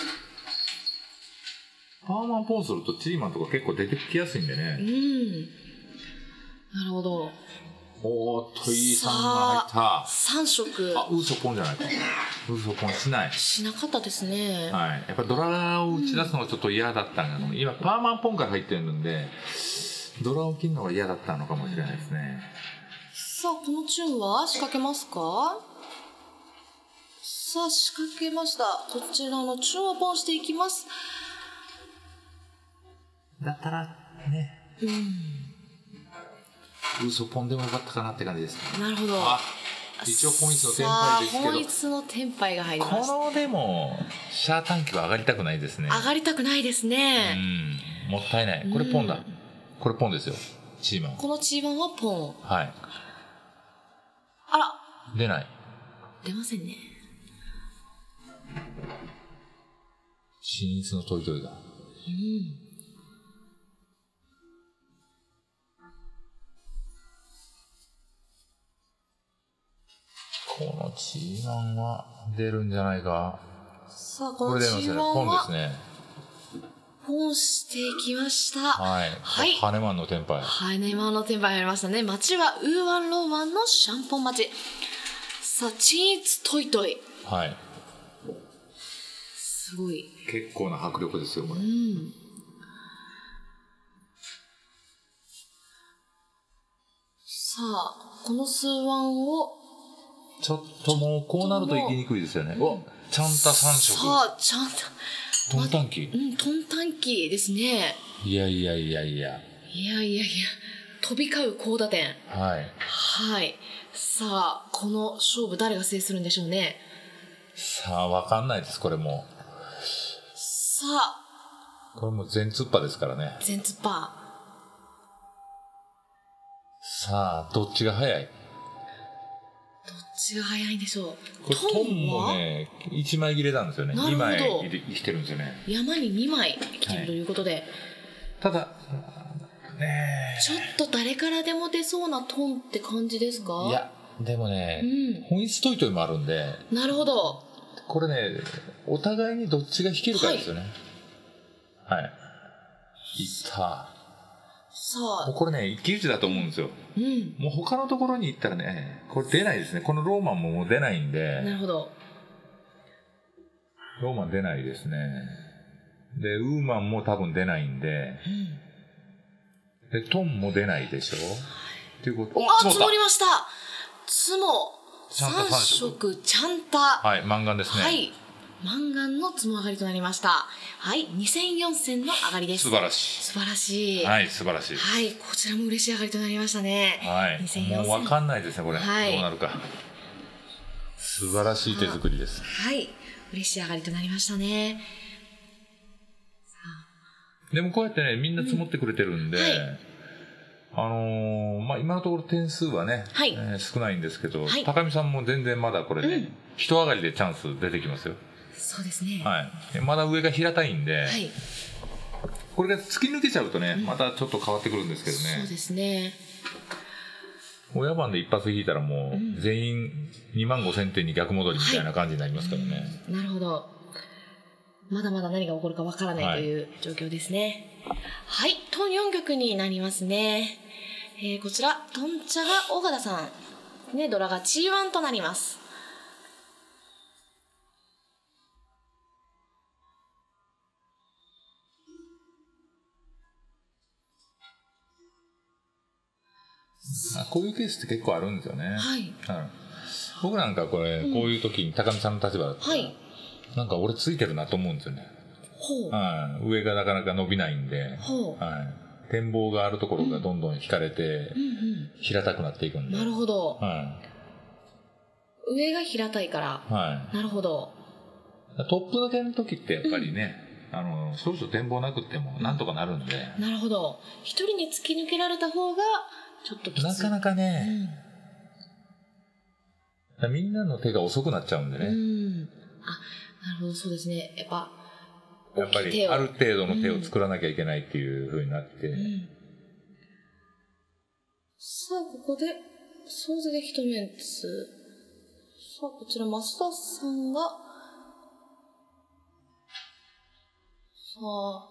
パーワンポンするとチーマンとか結構出てきやすいんでね。うん。なるほど。おー、トイさんが入った。さん色。あ、ウーソポンじゃないか。ウーソポンしない。しなかったですね。はい。やっぱドラを打ち出すのがちょっと嫌だったんだけど、うん、今パーマンポンから入ってるんで、ドラを切るのが嫌だったのかもしれないですね。さあ、このチューンは仕掛けますか？さあ、仕掛けました。こちらのチューンをポンしていきます。だったら、ね。うん。ウーソポンでもよかったかなって感じですね。なるほど。あ、一応本一のテンパイですけど。本一のテンパイが入りました。このでもシャー短期は上がりたくないですね。上がりたくないですね。うん、もったいない。これポンだ。これポンですよ。チーマン。このチーマンはポン。はい。 あら。 出ない。 出ませんね。 新日のトイトイだ。うん。この ジーワン は出るんじゃないか。 さあ、この ジーワン はポンですね。 ポンしていきました。 はい。はい。ハネマンのテンパイ。 ハネマンのテンパイありましたね。町はウーワンローワンのシャンポン町。さあ、チーズトイトイ。 はい。 すごい。 結構な迫力ですよ、これ。うん。 さあ、この数ワンを。 ちょっともうこうなるといきにくいですよね。お、ちゃんたさん色。 さあ、ちゃんた。 トンタンキー、 うん、トンタンキーですね。 いやいやいやいや。 いやいやいや、飛び交う高打点。 はい。 はい。さあ、この勝負誰が制するんでしょうね。 さあ、わかんないです、これも。 さあ。 これも全突破ですからね。 全突破。 さあ、どっちが早い？ どっちが早いんでしょう。 これトンもね、いちまい切れなんですよね。にまい生きてるんですよね。 山ににまい生きてるということで。はい、 ただ、ねちょっと誰からでも出そうなトンって感じですか？ いや、でもね、うん、本質トイトイもあるんで。 なるほど。 これね、お互いにどっちが引けるかですよね。はい。はい、いった。 さあ。 もうこれね、一騎打ちだと思うんですよ。うん。もう他のところに行ったらね、これ出ないですね。このローマンももう出ないんで。 なるほど。 ローマン出ないですね。で、ウーマンも多分出ないんで。うん、で、トンも出ないでしょ。っていうこと。 お、あ、積もりました。積も。さん色ちゃんた。 はい、マンガンですね。 はい。マンガンの積も上がりとなりました。はい、にせんよんせんの上がりです。 素晴らしい。 素晴らしい。 はい、素晴らしい。 はい、こちらも嬉しい上がりとなりましたね。 はい。もう分かんないですね、これ。はい、どうなるか。素晴らしい手作りです。 はい、嬉しい上がりとなりましたね。 でもこうやってね、みんな積もってくれてるんで、うんはい、あのー、まあ、今のところ点数はね、はい、えー、少ないんですけど、はい、高見さんも全然まだこれね、うん、一上がりでチャンス出てきますよ。 そうですね。 はい。まだ上が平たいんで、はい、これが突き抜けちゃうとね、うん、またちょっと変わってくるんですけどね。 そうですね。 親番で一発引いたらもう、全員にまんごせんてんに逆戻りみたいな感じになりますからね。 はい、なるほど。まだまだ何が起こるかわからないという状況ですね。はい。トンよん玉になりますね。えー、こちら、トンチャが尾形さん。ね、ドラが ジーワン となります。 こういうケースって結構あるんですよね。はい。僕なんかこれ、こういう時に高見さんの立場だと、はい、なんか俺ついてるなと思うんですよね。ほう。はい。上がなかなか伸びないんで、ほう。はい。展望があるところがどんどん引かれて、うんうんうん、平たくなっていくんで。 なるほど。はい。上が平たいから。はい。なるほど。 トップだけの時ってやっぱりね、うん、あの、少々展望なくってもなんとかなるんで。 なるほど。一人に突き抜けられた方が、ちょっときつい。 なかなかね、うん、みんなの手が遅くなっちゃうんでね。うん。 あ、なるほど、そうですね。やっぱ、 やっぱりある程度の手を作らなきゃいけないっていう風になって。うんうん、 さあ、ここで、総勢で一メンツ。さあ、こちら、増田さんが、さあ、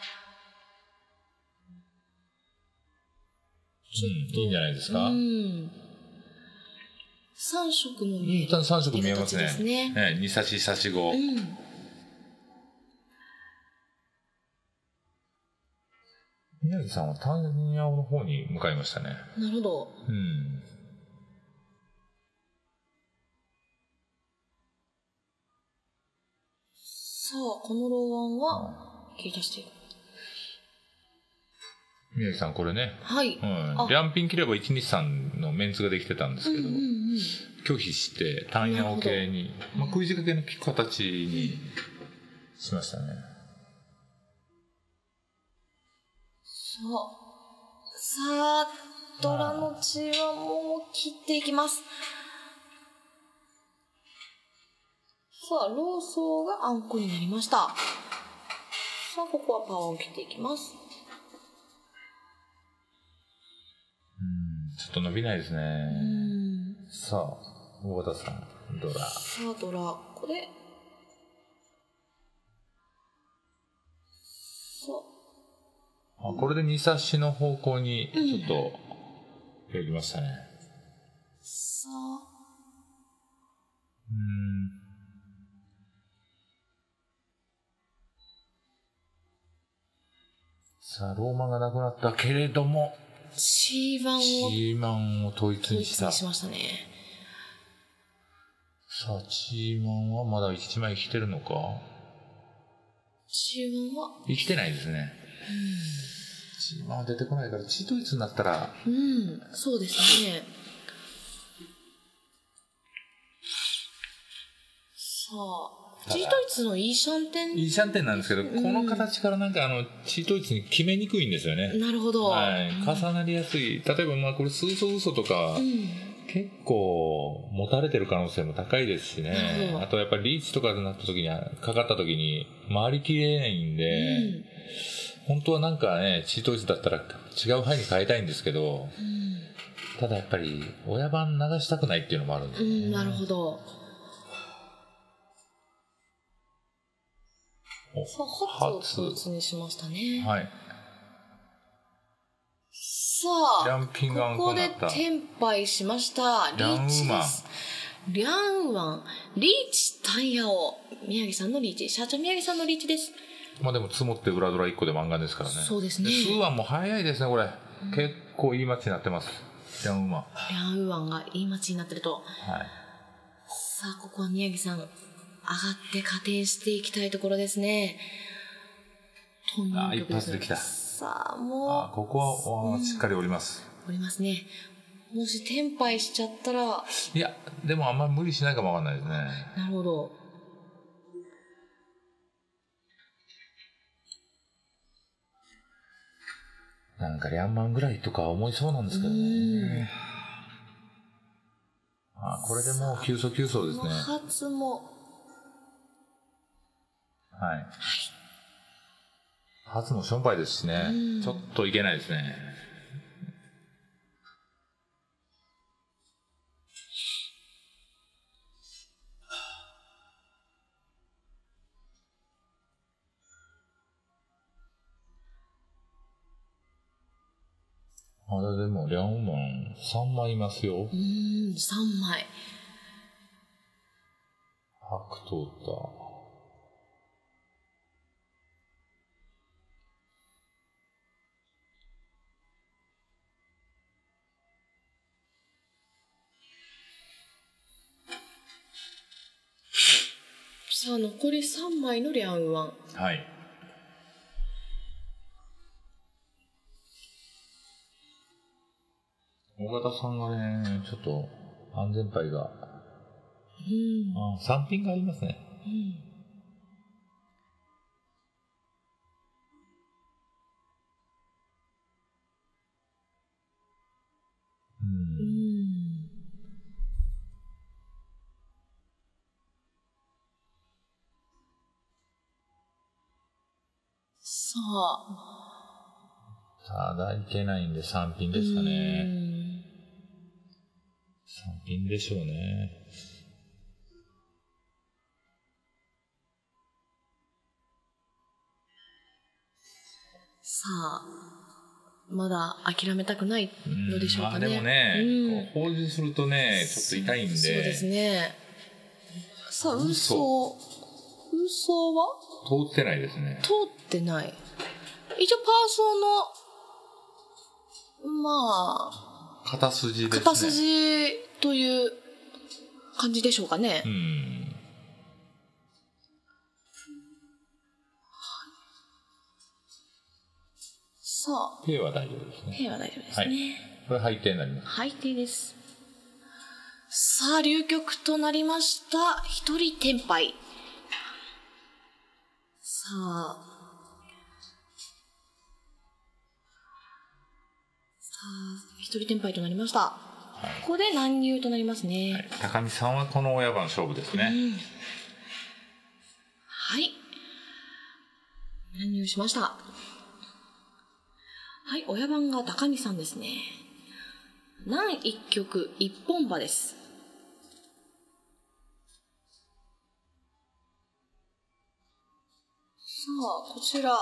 ちょっと、うん、いいんじゃないですか。うん。 三色も見える。うん、三色見えますね。ね、二差し差し五。うん。宮城さんはタンヤオの方に向かいましたね。 なるほど。うん。さあ、このローワンは切り出していく。 宮城さんこれね、 はい、 うん、両品切ればいちにちさんのメンツができてたんですけど、うんうんうん、拒否して単ヤオ系に、まあ、食い仕掛けの効く形にしましたね。 さあさあドラの血はもう切っていきます。 あ、ローソーがあんこになりました。さあ、ここはパワーを切っていきます。 うん、ちょっと伸びないですね。うん、さあ、大田さん、ドラ。 さあ、ドラ。これ。さあ。あ、これでに冊子の方向にちょっと寄りましたね。うん、 さあ。 うん。さあ、ローマンがなくなったけれども、 シーワンを、 シーワンを統一にした。 統一にしましたね。 さあ、チーワンはまだいちまい生きてるのか？ チーワンは生きてないですね。うん。チーワンは出てこないから、チー統一になったら。 うん、そうですね。さあ。チー統一のいいシャンテンいいシャンテンなんですけど、うん、この形からなんかあのチー統一に決めにくいんですよね。 なるほど、 はい、重なりやすい。例えばまあこれ数嘘嘘とか、うん、結構持たれてる可能性も高いですしね。あとやっぱりリーチとかになった時にかかった時に回りきれないんで、うん、本当はなんかねチー統一だったら違う範囲に変えたいんですけど、うん、ただやっぱり親番流したくないっていうのもあるんですね。 うん、なるほど。さあ、ハツを統一にしましたね。 はい。 さあ、 ジャンピングアンここで転敗しました。リーチです。リャンウマン。リーチ、タイヤを。宮城さんのリーチ。社長宮城さんのリーチです。 まあでも積もって裏ドラいっこで漫画ですからね。 そうですね。 スーワンも早いですね、これ。うん、結構いいマッチになってます。リャンウマン。 リャンウマンがいいマッチになってると。はい。さあ、ここは宮城さん。上がって加点していきたいところですね。 ああ、一発できた。 さあ、もう。 あここは、うん、しっかり折ります。 折りますね。もし転敗しちゃったら。 いや、でもあんまり無理しないかもわかんないですね。 なるほど。 なんかリャンマンぐらいとか思いそうなんですけどね。あこれでもう急走急走ですね。 初も。 はい。初もしょんぱいですしね、ちょっといけないですね。まだでもリャンウマンさんまいいますよ。 うん、さんまい。 白通った。 さあ、残りさんまいのリャンウワン。 はい。大型さんがね、ちょっと安全牌が、うん、あさんピンがありますね。うん、うん、 さあ。 ただいけないんでさんピンですかね。さんピンでしょうね。 さあ、まだ諦めたくないのでしょうかね。 まあでもね、うん、こう放置するとね、ちょっと痛いんで。 そうですね。さあ、嘘。嘘は通ってないですね。 通ってない。一応パーソーの、まあ、 片筋ですね。 片筋という感じでしょうかね。うん。さあ。 ペイは大丈夫ですね。 ペイは大丈夫ですね。はい、 これ配定になります。 配定です。さあ、流局となりました。一人転敗。さあ。さあ、一人転敗となりました。はい、ここで乱入となりますね。はい、 高見さんはこの親番勝負ですね。うん、 はい。乱入しました。はい、親番が高見さんですね。南一曲一本馬です。さあ、こちら、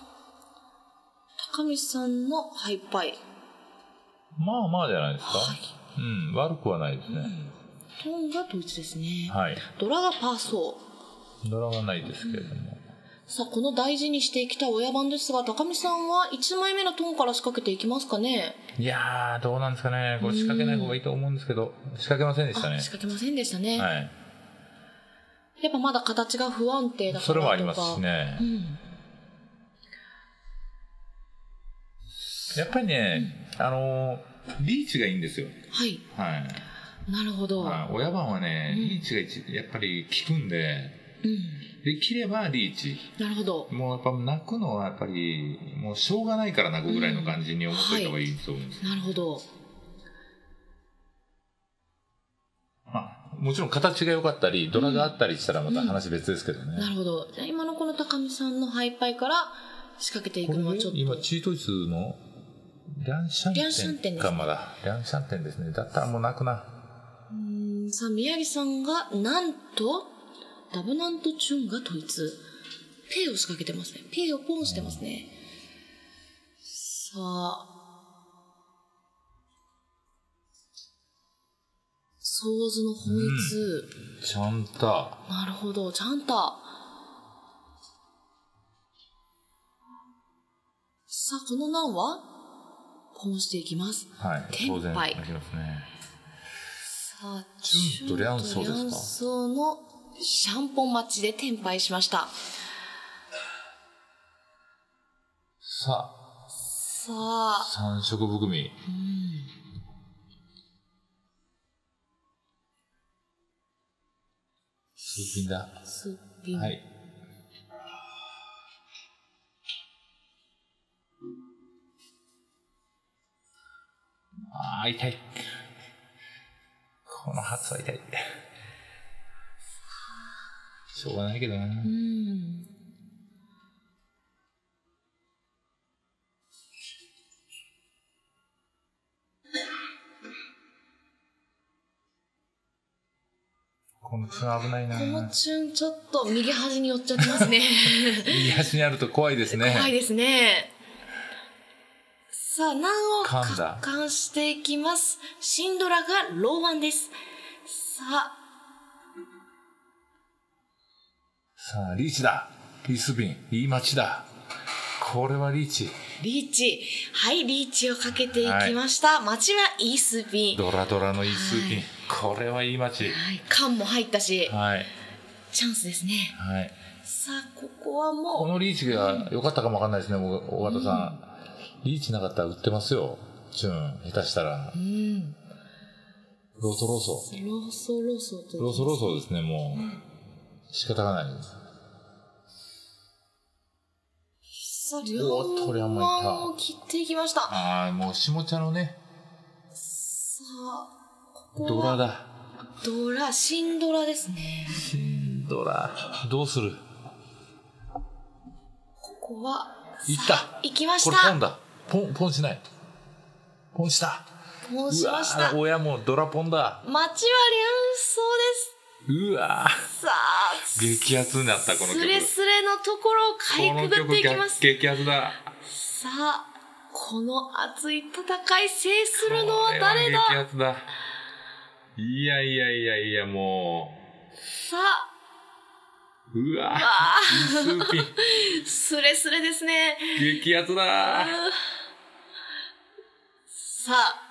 高見さんのハイパイ。 まあまあじゃないですか。はい、うん、悪くはないですね。うん、 トーンが統一ですね。 はい。 ドラがパーソー。ドラはないですけれども。うん、 さあ、この大事にしてきた親番ですが、高見さんはいちまいめのトーンから仕掛けていきますかね。 いやー、どうなんですかね。これ仕掛けない方がいいと思うんですけど、仕掛けませんでしたね。 仕掛けませんでしたね。 はい。 やっぱまだ形が不安定だからとか。 それもありますしね。うん、やっぱりね、うん、あのリーチがいいんですよ。 はい。 はい。 なるほど。 はい、親番はね、リーチがやっぱり効くんで、うん、できればリーチ。 なるほど。 もうやっぱ泣くのはやっぱりもうしょうがないから泣くぐらいの感じに思っておいた方がいいと思うんです、 うんはい、なるほど。 まあ、もちろん形が良かったりドラがあったりしたらまた話別ですけどね。 うんうん、なるほど。じゃあ今のこの高見さんのハイパイから仕掛けていくのはちょっと今チートイツのリャンシャンテンかまだリャンシャンテンですね。だったらもう泣くな。 うーんさあ宮城さんがなんとダブナントチュンが統一ペイを仕掛けてますね。ペイをポンしてますね。さあソーズの本一、 うん、ちゃんとなるほどちゃんとさあこの難はポンしていきます。 はい、 テンパイ。 当然ありますね。 さあチュンとリャンソーですか。 リャンソーのシャンポンマッチでテンパイしました。 さあさあ三色含み。うんスーピンだ。 スーピン。 はい。ああ、痛い。この発は痛い。しょうがないけどな。うん。このチュン危ないな。 このチュンちょっと右端に寄っちゃってますね。 右端にあると怖いですね。 怖いですね。さあ、難をかかんしていきます。シンドラがローワンです。さあ。 さあ、リーチだ。リースピン。いい待ちだ。これはリーチ。 リーチ。はい、リーチをかけていきました。はい、待ちはイースピン。 ドラドラのイースピン。はい、これはいい待ち。 はい、缶も入ったし。 はい。 チャンスですね。 はい。 さあ、ここはもう。 このリーチが良かったかもわかんないですね、尾形さん。うん、リーチなかったら売ってますよ。チュン、下手したら。うん。ロソロソ。 ロソロソと。 ロソロソですね、もう。うん、仕方がない。 さあ、両腕を切っていきました。 ああ、もう下茶のね。 さあ、 ここドラだ。 ドラ、シンドラですね。 シンドラ。どうする？ ここは、 いった。 いきました。 これポンだ。ポン、ポンしない。ポンした。 ポンしました。 親もドラポンだ。 町はリャンソーです。 うわさあ、 激アツになったこの曲。 スレスレのところをかいくぐっていきます。 激アツだ。 さあ、この熱い戦い制するのは誰だ？ 激アツだ。いやいやいやいや、もう。 さあ。 うわスーピン。スレスレですね。 激アツだ。 さあ。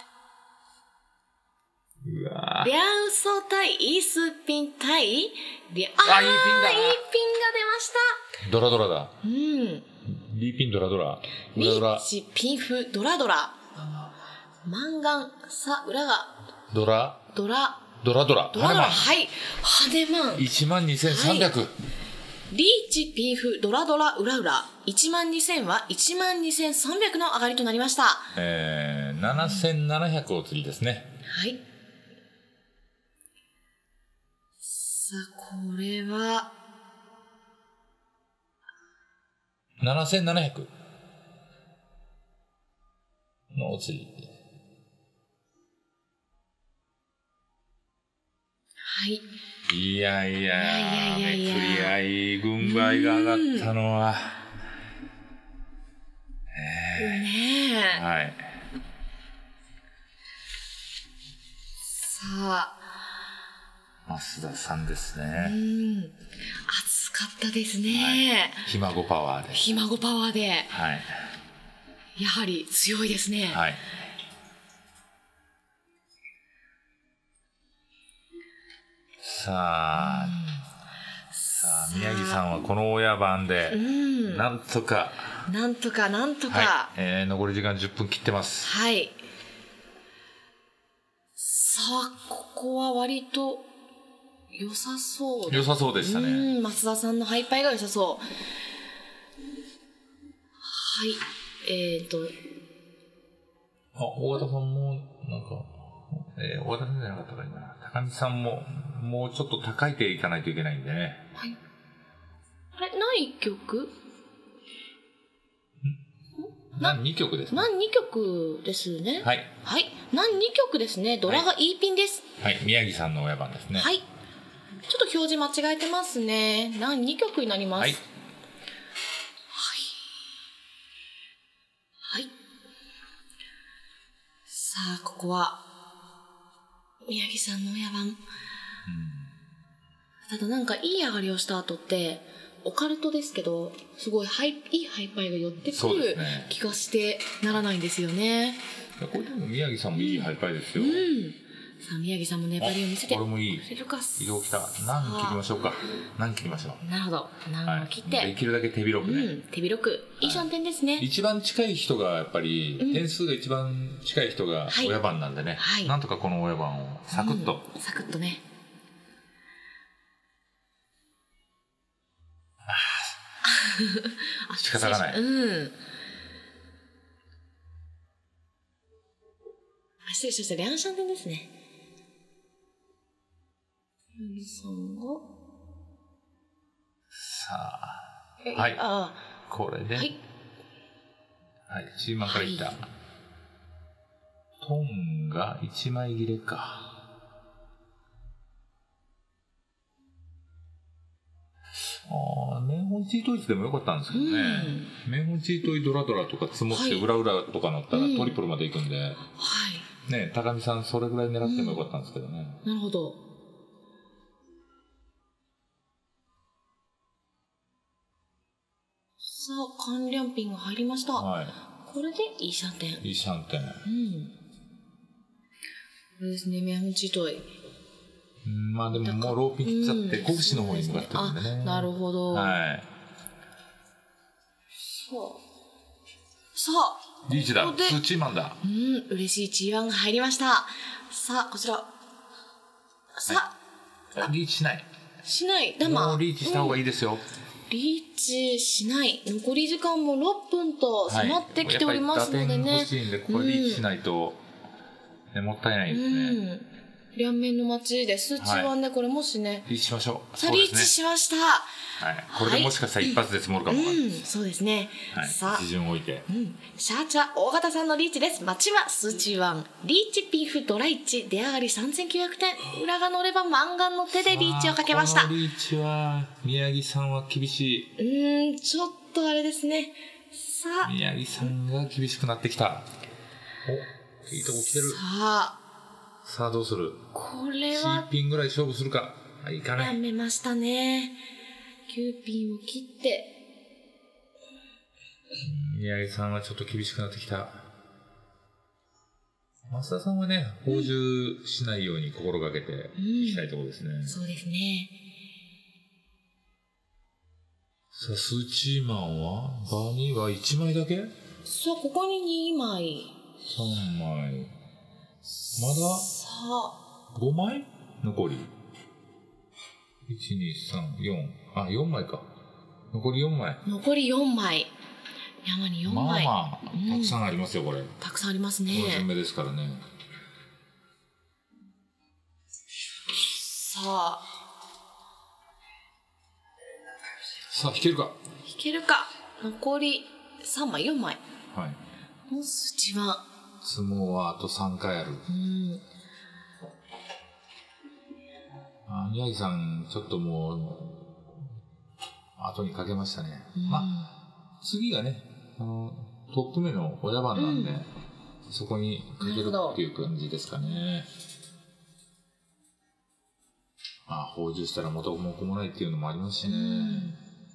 うわリャンソ対イースピン対リャあー、いいピンが出ました。 ドラドラだ。 うん。 リーピンドラドラ。 リーチピンフドラドラ。マンガンさ裏がドラドラドラドラドラドラはいハネマンいちまんにせんさんびゃく、はい、 リーチピンフドラドラ裏裏いちまんにせんはいちまんにせんさんびゃくの上がりとなりました。 えー、ななせんななひゃくお釣りですね。 はい。さあこれはななせんななひゃくのお釣り。 はい。 いやいや、めくり合い、軍配が上がったのは。 ねえ。 はい。 さあ。 増田さんですね。 うん。熱かったですね。 はい、ひ孫パワーで。 ひ孫パワーで。 はい。 やはり強いですね。 はい。さあ、うん、さあ宮城さんはこの親番で、うん、なんとかなんとかなんとか、 はい、えー、残り時間じゅっぷん切ってます。 はい。さあここは割と良さそう良さそうでしたね。 うん、増田さんのハイパイが良さそう。はい、えーとあ、大型さんもなんか、えー、大型さんじゃなかったか今高見さんももうちょっと高い手いかないといけないんでね。 はい。あれ何曲？ん？ 何にきょくですね。 何にきょくですね。 はい。 はい。何にきょくですね。ドラが E ピンです。 はい。はい、宮城さんの親番ですね。 はい。ちょっと表示間違えてますね。何にきょくになります。はい。はい。さあここは宮城さんの親番。うん、ただなんかいい上がりをした後ってオカルトですけどすごいハイいいハイパイが寄ってくる気がしてならないんですよね。 これでも宮城さんもいいハイパイですよ。 うん、さあ宮城さんも粘りを見せてこれもいい色きた。何切りましょうか。何切りましょう。 なるほど。何を切って、はい、 できるだけ手広くね、うん、 手広くいいさんてんですね、 はい、一番近い人がやっぱり、うん、点数が一番近い人が親番なんでね、はい、なんとかこの親番をサクッと、 うん、サクッとね。 あ仕方がない。 うん。あ、失礼しました。リャンシャンテンですね。さんがさあ、はい。あこれで、はい。はい、中盤からいった。はい、トンがいちまい切れか。ああ、メンホンチートイツでもよかったんですけどね。うん、メンホンチートイドラドラとか積もって裏裏とか乗ったらトリプルまで行くんで、はい、ね、高見さんそれぐらい狙ってもよかったんですけどね。 うん、なるほど。さあ、カンリャンピンが入りました。はい、これでいいシャンテン。 いいシャンテン。うん。これですね、メンホンチートイ。 まあでももうローピン切っちゃって拳の方に向かってるんでね。 なるほど。はい。さあ。さあ。 リーチだ。数チーマンだ。 うん、嬉しいチーワンが入りました。さあ、こちら。さあ。 はい、リーチしない。 しない。ダマ。 もうリーチした方がいいですよ。うん、 リーチしない。残り時間もろっぷんと迫ってきておりますのでね。 はい、やっぱり打点欲しいんで、これリーチしないと、うん、ね、もったいないですね。うん両面の街で数値はね、これもしねリーチしましょう。 さあ、リーチしました。 はい、これでもしかしたら一発で積もるかもわかんないです。 そうですね。 さあ、基準を置いて。 シャーチャ大型さんのリーチです。町は数値ワンリーチピーフドライチ出上がりさんぜんきゅうひゃくてん。裏が乗ればマンガンの手でリーチをかけました。 このリーチは宮城さんは厳しい。うんちょっとあれですね。さあ宮城さんが厳しくなってきた。おいいとこ来てる。 さあさあどうする。 これは C ピンぐらい勝負するか。あ、いかない。 やめましたね。きゅうピンを切って。 宮城さんはちょっと厳しくなってきた。増田さんはね、放獣しないように心がけていきたいところですね。 うん、そうですね。 さあ、スーチーマンはバニーはいちまいだけ。 そう、ここににまい。 さんまい。まだごまい残り。いち、に、さん、よん。あ、よんまいか。残りよんまい。 残りよんまい。山によんまい。 まあまあ、たくさんありますよ、これ。 たくさんありますね。 この順目ですからね。 さあ。 さあ、弾けるか。 弾けるか。 残りさんまい、よんまい。 はい。 の土は。 相撲はあとさんかいある。うん。あ、宮城さん、ちょっともう、後にかけましたね。うん、まあ、次がね、あの、トップ目の親番なんで、うん、そこにかけるっていう感じですかね。まあ、放獣したら元も子もないっていうのもありますしね。うん、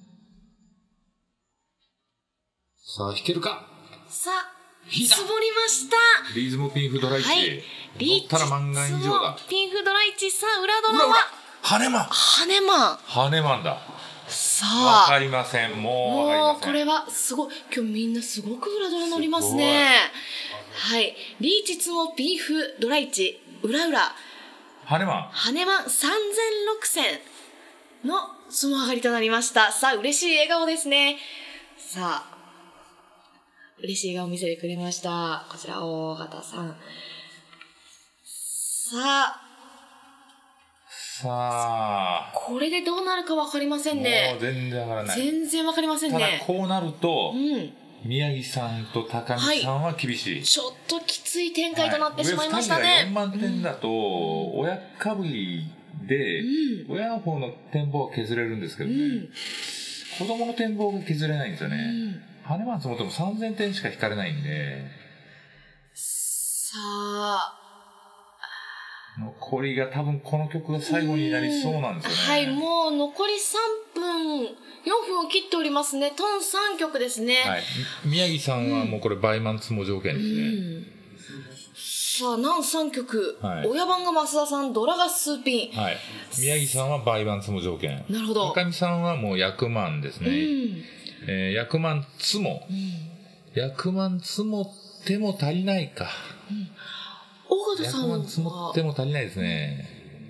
さあ、弾けるか。 さあ、絞りました。 リズムピンフドライチ。はい、リーチ。乗ったら満貫以上だ。 ピンフドライチ。さあ、裏ドラは。 ハネマン。 ハネマン。 ハネマンだ。 さあ。 わかりません。もうわかりません。 もう、これはすごい。今日みんなすごく裏ドラ乗りますね。はい。リーチツモピンフドライチ。裏裏。 ハネマン。 ハネマンさんぜんろくせんの相撲上がりとなりました。さあ、嬉しい笑顔ですね。さあ。嬉しい笑顔を見せてくれました。こちら、大型さん。さあ。 さあ。 これでどうなるか分かりませんね。 もう全然わからない。 全然分かりませんね。 ただこうなると、 うん、 宮城さんと高見さんは厳しい。はい、 ちょっときつい展開となってしまいましたね。はい、 上ふたりがよんまんてんだと、うん、親かぶりで、うん、親の方の展望は削れるんですけどね。うん、子供の展望が削れないんですよね。うんハネマン積もってもさんぜんてんしか引かれないんで。 さあ。 残りが多分この曲が最後になりそうなんですよね。 はい、もう残りさんぷん、よんぷんを切っておりますね。トンさんきょくですね。 はい。宮城さんはもうこれバイマン積も条件ですね。 うん、さあ、南さんきょく。はい、親番が増田さん、ドラが数ピン。 はい。宮城さんはバイマン積も条件。 なるほど。 高見さんはもう役満ですね。うんえー、役満積も、うん、役満積もっても足りないか、うん、 大方さんは役満積もっても足りないですね。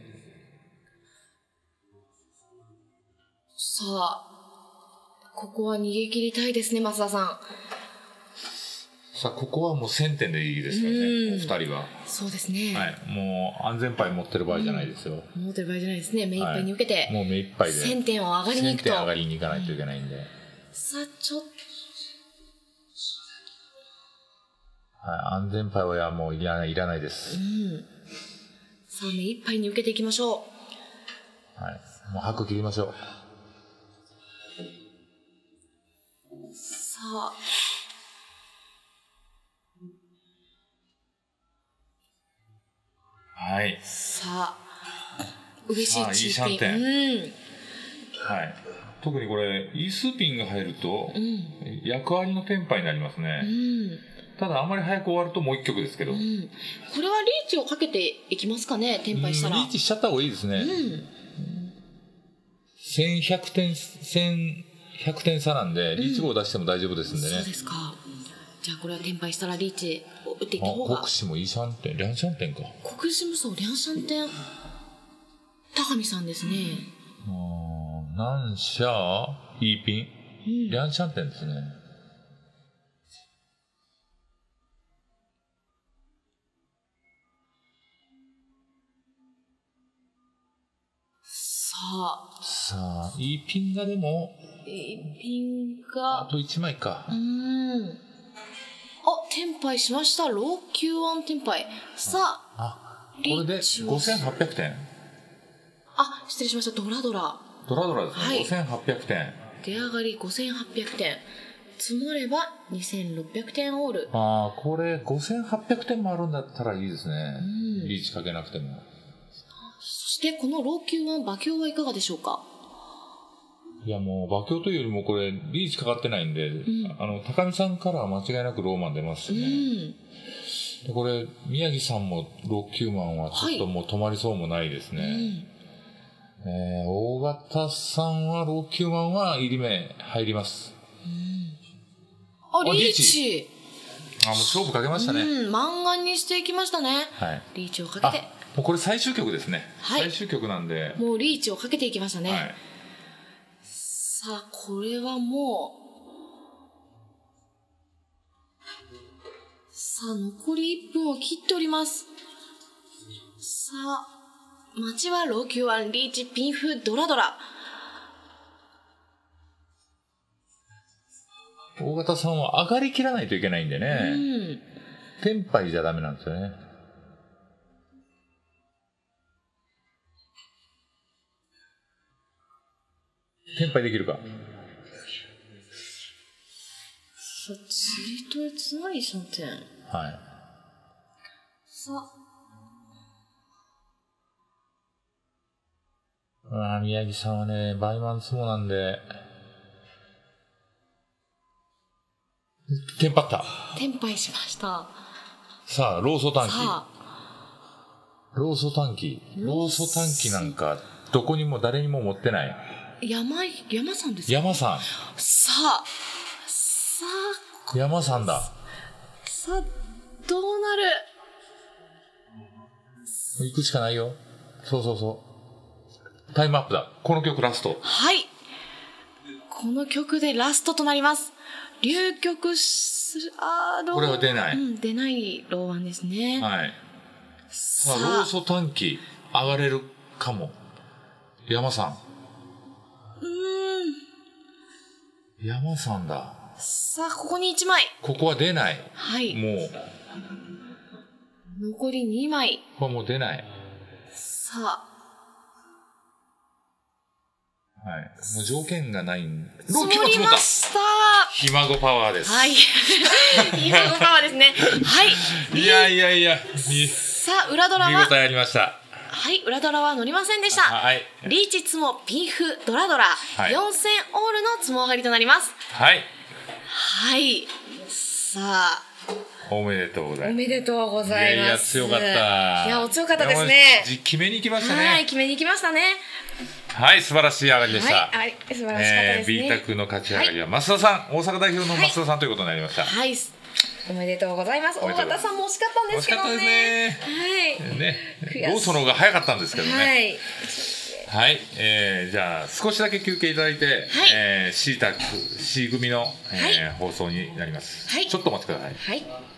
さあここは逃げ切りたいですね増田さん。 さあここはもうせんてんでいいですよね、うん、ふたりは。 そうですね、 はい、もう安全牌持ってる場合じゃないですよ、 うん、持ってる場合じゃないですね。目いっぱいに受けて、はい、 もう目いっぱいでせんてんを上がりに行くとせんてん上がりに行かないといけないんで、うんさあちょっと、 はい、安全牌はもういらない、いらないです、うん、 さあ目いっぱいに受けていきましょう。はい、もう拍切りましょう。 さあはいさあ嬉しいチーピン、うんはい、特にこれイースピンが入ると、うん、役割のテンパになりますね、うん、ただあまり早く終わるともう一曲ですけど、うん、 これはリーチをかけていきますかね。テンパしたら、 うん、リーチしちゃった方がいいですね、うん、せんひゃくてんせんひゃくてん差なんでリーチ号を出しても大丈夫ですんでね、うん、 そうですか。じゃあこれはテンパしたらリーチを打っていった方が。 国士もいいシャンテン、リャンシャンテンか。 国士もそうリャンシャンテン高見さんですね。 うん南シャーイーピン、うん、リャンシャンテンですね。 さあさあイーピンがでもイーピンがあといちまいか。 うんあテンパイしました。ローキューワンテンパイ。さああこれでごせんはっぴゃくてん。 あ失礼しました。ドラドラドラドラですね、はい、ごせんはっぴゃくてん出上がりごせんはっぴゃくてん積もればにせんろっぴゃくてんオール。 ああこれごせんはっぴゃくてんもあるんだったらいいですね、うん、リーチかけなくても。 そしてこのローキューワン馬強はいかがでしょうか。 いやもう馬強というよりもこれリーチかかってないんで、うん、あの高見さんからは間違いなくローマン出ますしね、うん、でこれ宮城さんもローキューマンはちょっともう止まりそうもないですね、はいうんえー、大型さんはローキューマンは入り目入ります、 うん、あリーチあもう勝負かけましたね、 うん、満願にしていきましたね、 はい、 リーチをかけてもうこれ最終曲ですね、 はい、 最終曲なんでもうリーチをかけていきましたね、 はい、 さあこれはもうさあ残りいっぷんを切っております。さあ待ちはローキューワンリーチピンフドラドラ。 大型さんは上がりきらないといけないんでね、うん、テンパイじゃダメなんですよね。テンパイできるか。 さあ、釣りとつまりさんてん。はい。さあ。ああ、宮城さんはね、バイマン相撲なんで。テンパった。 テンパイしました。 さあ、ローソ短期。ローソ短期。ローソ短期なんか、どこにも誰にも持ってない。 山、山さんですか？ 山さん。 さあ、さあ。山さんだ。 さあ、どうなる？ 行くしかないよ。そうそうそう。タイムアップだ。この曲ラスト。 はい。この曲でラストとなります。流曲する、あー、 これは出ない。 うん、出ないローワンですね。 はい。さあ、ローソ短期、上がれるかも。山さん。うーん。山さんだ。 さあ、ここにいちまい。 ここは出ない。 はい。 もう。 残りにまい。 ここはもう出ない。 さあ。 はい。もう条件がないんで。 積もりました。 ひ孫パワーです。 はい。ひ孫パワーですね。はい。 いやいやいや。 さあ、裏ドラは。 見事やりました。 はい、裏ドラは乗りませんでした。はい。リーチツモピーフドラドラ、はい、よんせんオールのツモ上がりとなります。はい。はい。さあ。 おめでとうございます。 おめでとうございます。いやいや、 強かった。 いや、お強かったですね。 決めに行きましたね。 はい、決めに行きましたね。 はい、素晴らしい上がりでした。 はい、素晴らしかったですね。 えー、B 択の勝ち上がりは増田さん、大阪代表の増田さんということになりました。 はい。おめでとうございます。大型さんも惜しかったんですけどね。惜しかったですね。はい。ね。ローソの方が早かったんですけどね。はい。はい、えー、じゃあ少しだけ休憩いただいて、はい、えー、C タック C 組の、えーはい、放送になります。はい。ちょっとお待ちください。はい。